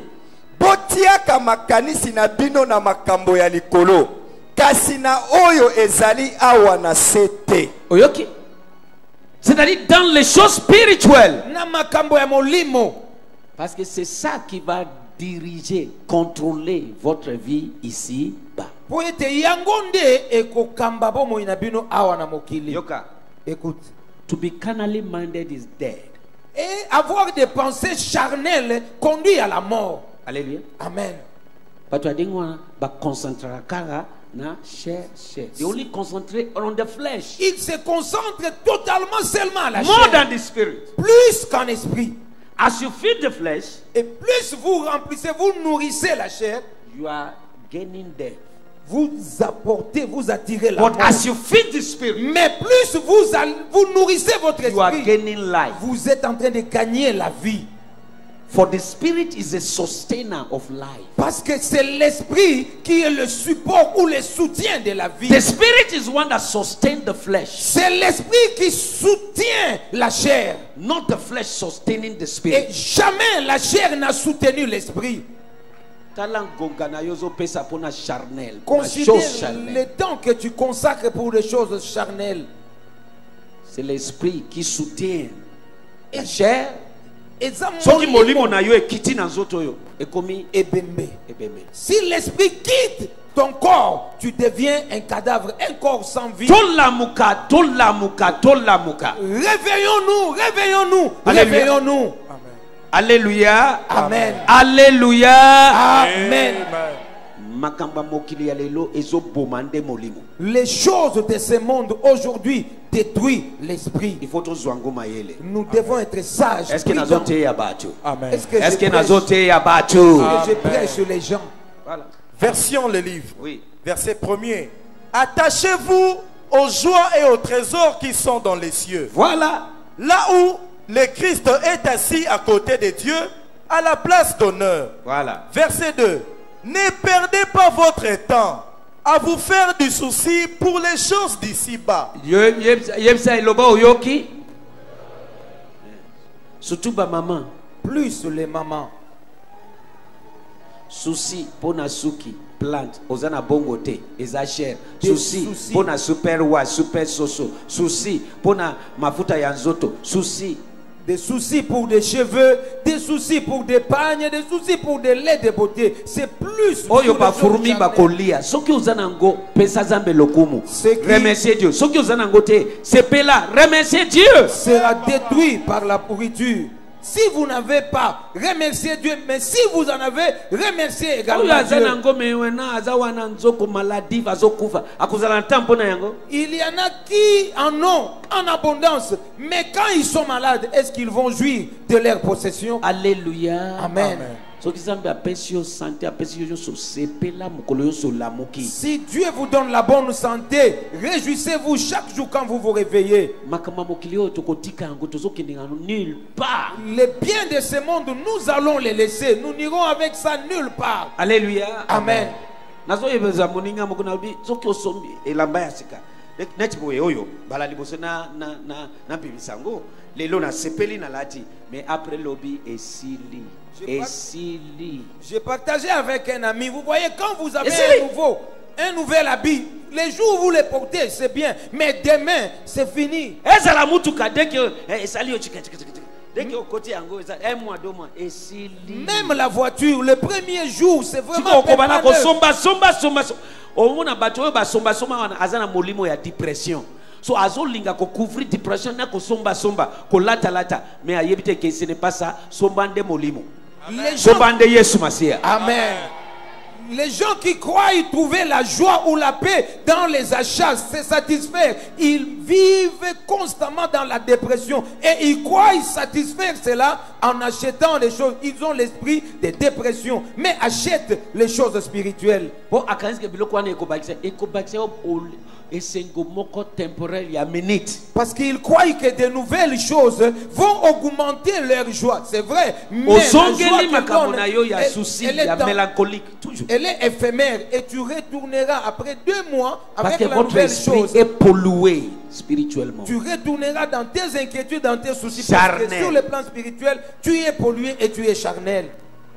Botiaka makanisi na bino na makambo ya likolo. Kasi na oyo ezali awa na sete. Oyoki. C'est-à-dire dans les choses spirituelles. Na makambo ya molimo. Parce que c'est ça qui va diriger, contrôler votre vie ici-bas. Po ete yangonde ekokamba bomo inabino awa na mokili. Yoka. Écoute. To be carnally minded is dead. Et avoir des pensées charnelles conduit à la mort. Alléluia. Amen. But I didn't ba concentra kara na chair. They only concentrate on the flesh. Il se concentre totalement seulement à la More chair. than the spirit. Plus qu'en esprit. As you feed the flesh, Et plus vous remplissez, vous nourrissez la chair, you are gaining death. vous apportez, vous attirez la But mort. as you feed the spirit, Mais plus vous nourrissez votre you are esprit, gaining life. vous êtes en train de gagner la vie. For the spirit is a sustainer of life. Parce que c'est l'esprit qui est le support ou le soutien de la vie. The spirit is one that sustains the flesh. C'est l'esprit qui soutient la chair. Not the flesh sustaining the Et spirit. jamais la chair n'a soutenu l'esprit. Considère le temps que tu consacres pour les choses charnelles. C'est l'esprit qui soutient la chair. Soki molimo na yo ekiti na nzoto yo ekomi ebembe. ebembe. Si l'esprit quitte ton corps, tu deviens un cadavre, un corps sans vie. Tolamuka, tolamuka, tolamuka. Réveillons-nous, réveillons-nous, Alléluia. réveillons-nous. Alléluia. Amen. Alléluia. Amen. Makamba mokili ya lelo ezobomande molimo. Les choses de ce monde aujourd'hui détruisent l'esprit. Il faut tozwango mayele. Nous devons être sages. Est-ce que prudents. nazote ya bato? Amen. Est-ce que je nazote ya bato? prêche- je prêche sur les gens? Voilà. Version le livre. Oui. Verset 1er. Attachez-vous aux joies et aux trésors qui sont dans les cieux. Voilà. Là où le Christ est assis à côté de Dieu, à la place d'honneur. Voilà. Verset 2. Ne perdez pas votre temps à vous faire du souci pour les choses d'ici-bas. Yebsa iloba oyoki. Surtout ba maman. Plus les mamans. Souci pona suki plante ozana bongo te eza cher. Des Souci soucis. pona super wa super soso. Souci pona mafuta ya nzoto. Souci. Des soucis pour des cheveux, des soucis pour des pagnes, des soucis pour des laits de beauté. C'est plus. Oyo sur ba les choses furumi charnelles. ba kolia. Soki ozana ngo pesa zambe lokumu. C'est qui- Remerciez Dieu. Soki ozana ngo te sepela remerciez Dieu. Sera détruit par la pourriture. Si vous n'avez pas, remerciez Dieu. Mais si vous en avez, remerciez Oyo également azana Dieu. ngo mewena azawana nzoko maladive azokufa akuzala ntampo na yango. Il y en a qui en ont en abondance. Mais quand ils sont malades, est-ce qu'ils vont jouir de leur possession? Alléluia. Amen. Soki zambe apesi yo santé apesi yo nyonso sepela mokolo nyonso lamuki. Si Dieu vous donne la bonne santé, réjouissez-vous chaque jour quand vous vous réveillez. Makambo mokili oyo tokotika yango tozokende ngano nulle part. Les biens de ce monde, nous allons les laisser. Nous n'irons avec ça nulle part. Alléluia. Amen. Nazoyebeza moninga moko na bi soki osombi elamba ya sika neti boye oyo bala liboso na bibisango lelo na sepeli na lati mais après lobby esili. J'ai partagé avec un ami. Vous voyez, quand vous avez un nouvel habit, les jours où vous les portez, c'est bien. Mais demain, c'est fini. Même la voiture, le premier jour, c'est vraiment so azolinga ko couvrir dépression na ko somba ko lata mais ayebite que ce n'est pas ça sombande molimo sombande Yesu Masia. Amen. Les gens qui croient trouver la joie ou la paix dans les achats, se satisfaire, ils vivent constamment dans la dépression et ils croient satisfaire cela en achetant les choses. Ils ont l'esprit de dépression, mais achètent les choses spirituelles. Parce qu'ils croient que de nouvelles choses vont augmenter leur joie. C'est vrai, mais elle est éphémère et tu retourneras après 2 mois avec la nouvelle chose. Est pollué spirituellement. Tu retourneras dans tes inquiétudes, dans tes soucis. Charnel. Parce que sur le plan spirituel, tu es pollué et tu es charnel.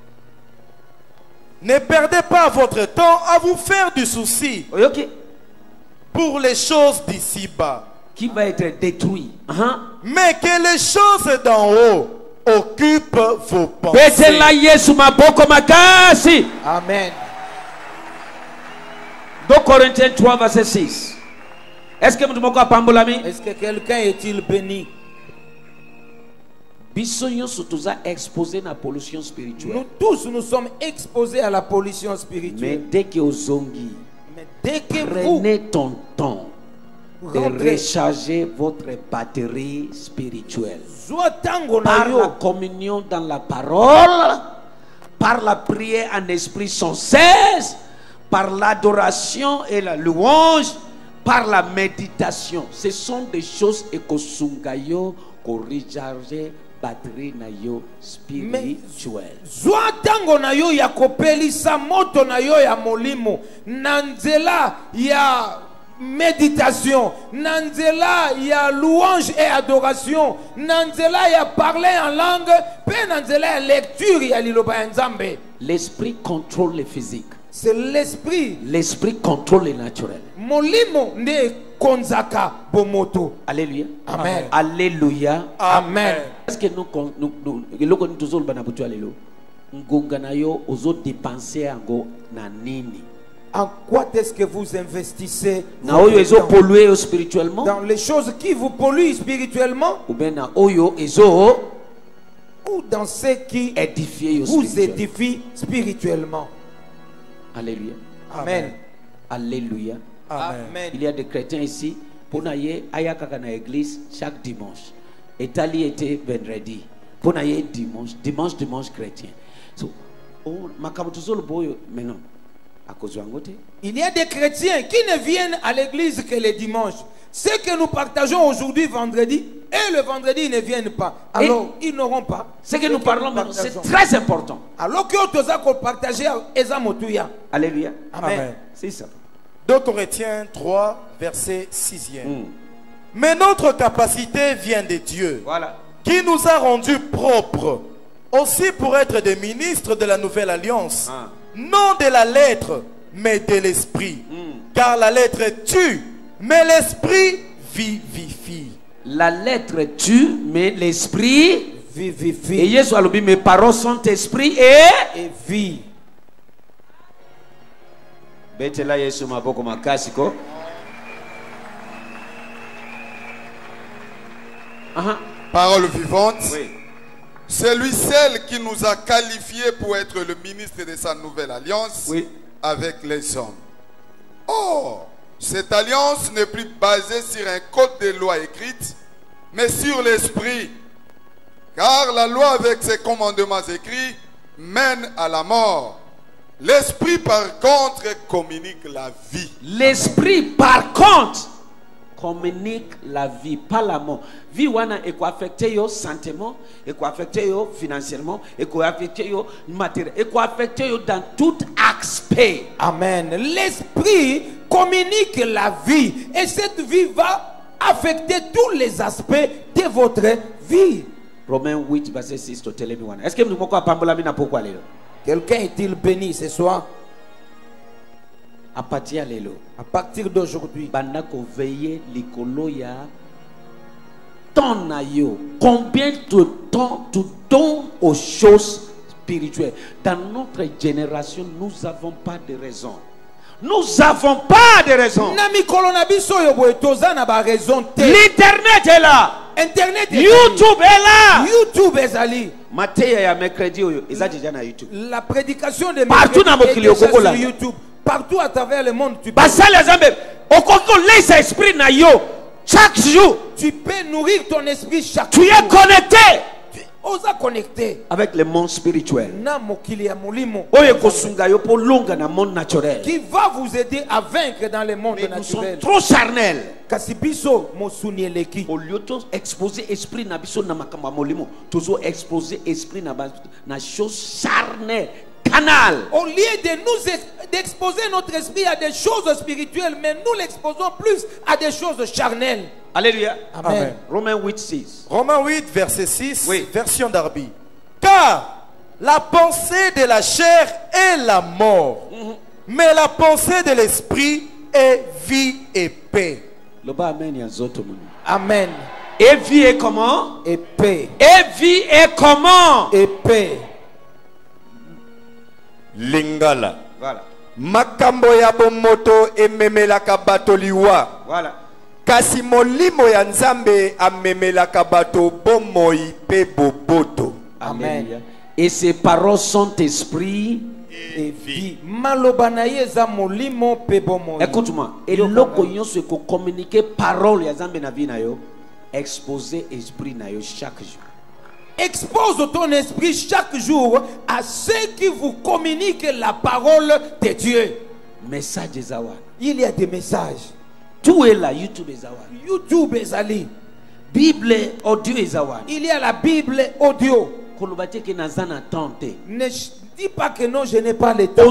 Ne perdez pas votre temps à vous faire du souci. Okay. Pour les choses d'ici-bas. Qui va être détruit. Mais que les choses d'en haut occupent vos pensées. Amen. 2 Corinthiens 3 verset 6. Est-ce que quelqu'un est-il béni? Exposé à la pollution spirituelle. Nous tous nous sommes exposés à la pollution spirituelle. Mais dès que prenez ton temps de recharger votre batterie spirituelle par la communion dans la parole, par la prière en esprit sans cesse, par l'adoration et la louange, par la méditation. Ce sont des choses ekosungayo ko recharger batterie na yo spirituelle. Zwa tango na yo ya kopelisa moto na yo ya molimo, nanzela ya méditation, nanzela ya louange et adoration, nanzela ya parler en langue, pe nanzela ya lecture ya liloba ya Nzambe. L'esprit contrôle le physique. C'est l'esprit. L'esprit contrôle le naturel. Molimo ne konzaka bomoto. Alléluia. Amen. Alléluia. Amen. Est-ce que nous tous bana butu alelo ngonga na yo ozo dépenser ngo na nini? En quoi est-ce que vous investissez na oyo ezo polluer spirituellement? Dans les choses qui vous polluent spirituellement? Ou bien na oyo ezo ou dans ce qui vous édifie spirituellement? Alléluia. Amen. Alléluia. Amen. Il y a des chrétiens ici pour naye ayaka na église chaque dimanche. Italie était vendredi. Pour naye dimanche chrétien. So makamutuzolo boyo maintenant à cause de il y a des chrétiens qui ne viennent à l'église que les dimanches. Ce que nous partageons aujourd'hui vendredi et le vendredi ils ne viennent pas. Alors ils n'auront pas. Ce que nous parlons maintenant c'est très important. Alors que tu as partagé ezamotuya. Alléluia. Amen. C'est ça. 2 Corinthiens 3 verset 6e. Mais notre capacité vient de Dieu. Voilà. Qui nous a rendus propres aussi pour être des ministres de la nouvelle alliance. Non de la lettre, mais de l'esprit. Car la lettre tue, mais l'esprit vivifie. La lettre tue, mais l'esprit vivifie. Et Jésus a dit, mes paroles sont esprit et vie. Betela Yesu maboko makasiko. Parole vivante. Oui. C'est lui seul qui nous a qualifiés pour être le ministre de sa nouvelle alliance avec les hommes. Or, cette alliance n'est plus basée sur un code de loi écrite, mais sur l'esprit. Car la loi avec ses commandements écrits mène à la mort. L'esprit par contre communique la vie. L'esprit par contre communique la vie, pas la mort. Vie wana et quoi affecter yo sentiment, et quoi affecter yo financièrement, et quoi affecter yo matériel, et quoi affecter yo dans tout aspect. Amen. L'esprit communique la vie et cette vie va affecter tous les aspects de votre vie. Romains 8 verset 6 to tell me one. Est-ce que nous moko apambola mina pourquoi lelo? Quelqu'un est-il béni ce soir? À partir lelo. À partir d'aujourd'hui. Banda ko veiller likolo ya ton na yo. Combien de temps tu donnes aux choses spirituelles? Dans notre génération, nous n'avons pas de raison. Nous n'avons pas de raison. L'internet est là. Internet est YouTube est là. YouTube est allé. La prédication de partout dans est déjà sur YouTube. Partout à travers le monde, tu peux. Chaque jour, tu peux nourrir ton esprit chaque jour. Tu es connecté. Ose connecter avec le monde spirituel. Qui va vous aider à vaincre dans le monde naturel. Nous sommes trop charnels. Au lieu d'exposer l'esprit na biso na makamba molimo, toujours exposer l'esprit na chose charnelle. Canal. Au lieu de nous d'exposer notre esprit à des choses spirituelles, mais nous l'exposons plus à des choses charnelles. Alléluia. Amen. Romains 8, 6. Romains 8, verset 6, oui. Version Darby. Car la pensée de la chair est la mort, mais la pensée de l'esprit est vie et paix. Amen. Et vie est comment? Et paix. Et vie est comment? Et paix. Lingala. Voilà. Makambo ya bomoto ememelaka bato liwa. Voilà. Kasi molimo ya Nzambe amemelaka bato bomoi pe boboto. Amen. Et ces paroles sont esprit et vie. Malobanaye za molimo pe bomoi. Écoute-moi. Et loko nyonso ko communiquer parole ya Nzambe na vie na yo, exposer esprit na yo chaque jour. Expose ton esprit chaque jour à ceux qui vous communiquent la parole de Dieu. Message Ezawa. Il y a des messages. Tout est là. YouTube Ezawa. YouTube est allé. Bible audio Ezawa. Il y a la Bible audio. Ne dis pas que non, je n'ai pas le temps.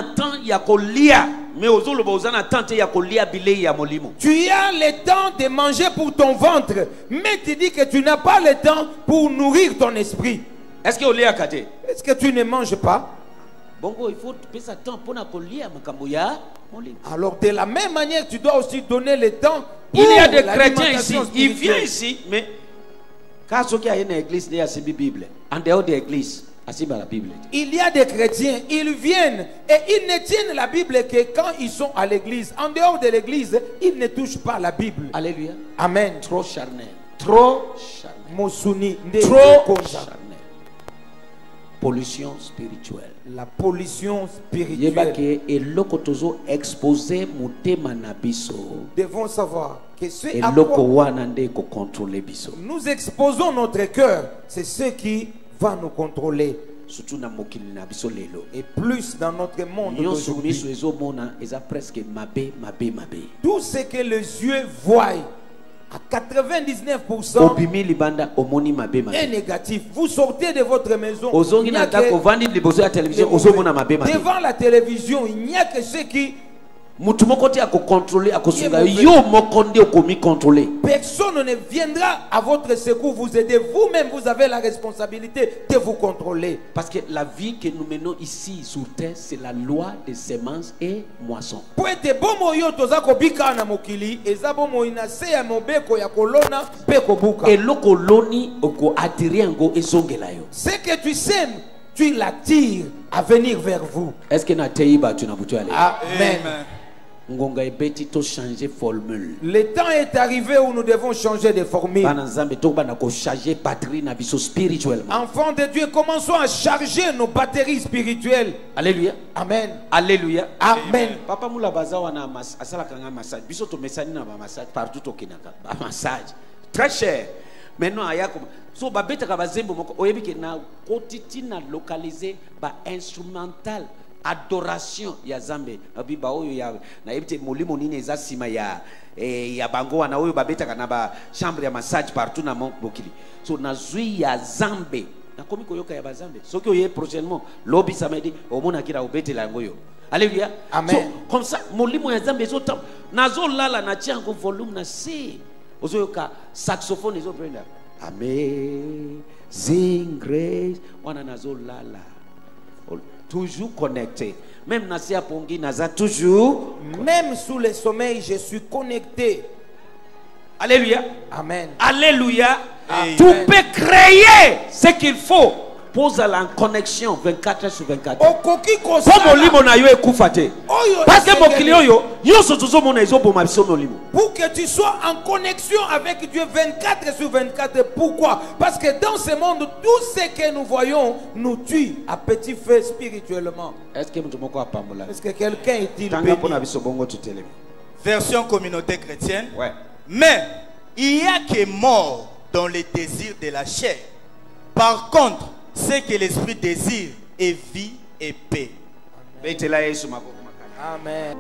Tu as le temps de manger pour ton ventre, mais tu dis que tu n'as pas le temps pour nourrir ton esprit. Est-ce que tu ne manges pas? Bongo, il faut passer le temps pour alors de la même manière, tu dois aussi donner le temps pour il y a des chrétiens ici, ils viennent ici, mais quand il y a une église, il y a la Bible. En dehors de l'église, la Bible. Il y a des chrétiens, ils viennent et ils ne tiennent la Bible que quand ils sont à l'église. En dehors de l'église, ils ne touchent pas la Bible. Alléluia. Amen. Trop charnel. Trop charnel. Mosuni, trop charnel. Pollution spirituelle. La pollution spirituelle. Devons savoir que ce à quoi nous exposons notre cœur, c'est ce qui va nous contrôler. Et plus dans notre monde d'aujourd'hui. Tout ce que les yeux voient à 99% est négatif. Vous sortez de votre maison, devant la télévision, il n'y a que ceux qui personne ne viendra à votre secours vous aider. Vous-même, vous avez la responsabilité de vous contrôler. Parce que la vie que nous menons ici sur terre, c'est la loi des semences et moissons. Et le coloni ce que tu sèmes, tu l'attires à venir vers vous. Est-ce que Amen. Le temps est arrivé où nous devons changer de formule. Enfants de Dieu, commençons à charger nos batteries spirituelles. Alléluia. Amen. Alléluia. Amen. Papa Moula Bazawa na massage. Bisoto message na massage partout au Kinaka. Massage. Très cher. Maintenant, il y a comme so babeta kabazembo moko oyebi ke na kotiti na localiser ba instrumental adoration ya zambe abiba oyo ya na ebite molimo nini eza sima ya ya bango wana oyo babeta kana ba chambre ya massage partout na mokili so nazui ya zambe na komi koyoka ya bazambe soki oye prochainement lobi samedi omona kira obetela yango yo. Alléluia. Amen. So, comme ça molimo ya zambe zo tam nazo lala na tiango volume na C ozoyoka saxophone ezo prendre Amazing Grace wana nazo lala toujours connecté. Même Nasia Pongi Naza toujours. Même sous le sommeil, je suis connecté. Alléluia. Amen. Alléluia. Amen. Tu peux créer ce qu'il faut. Pose la connexion 24 heures sur 24. Comme limo na yo ekufate. Parce que mon client yo so tuzo mona izo boma biso no limo. Pour que tu sois en connexion avec Dieu 24 sur 24. Pourquoi? Parce que dans ce monde, tout ce que nous voyons nous tue à petit feu spirituellement. Est-ce que quelqu'un est-il béni? Version communauté chrétienne. Ouais. Mais il y a que mort dans les désirs de la chair. Par contre, ce que l'esprit désire est vie et paix. Amen.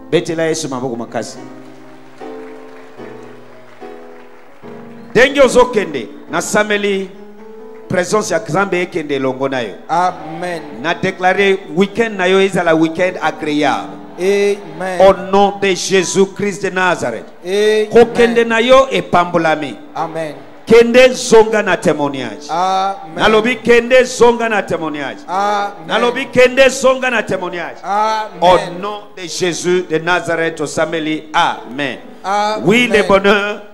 Denge ozokende na sameli présence ya Nzambe ekende longo na yo. Amen. Na déclarer week-end na yo ezala week-end agréable. Amen. Au nom de Jésus-Christ de Nazareth. Amen. Kokende na yo epambolami. Amen. Kende zonga na témoignage. Amen. Nalobi kende zonga na témoignage. Amen. Nalobi kende zonga na témoignage. Amen. Au nom de Jésus de Nazareth au samedi. Amen. Amen. Oui, le bonheur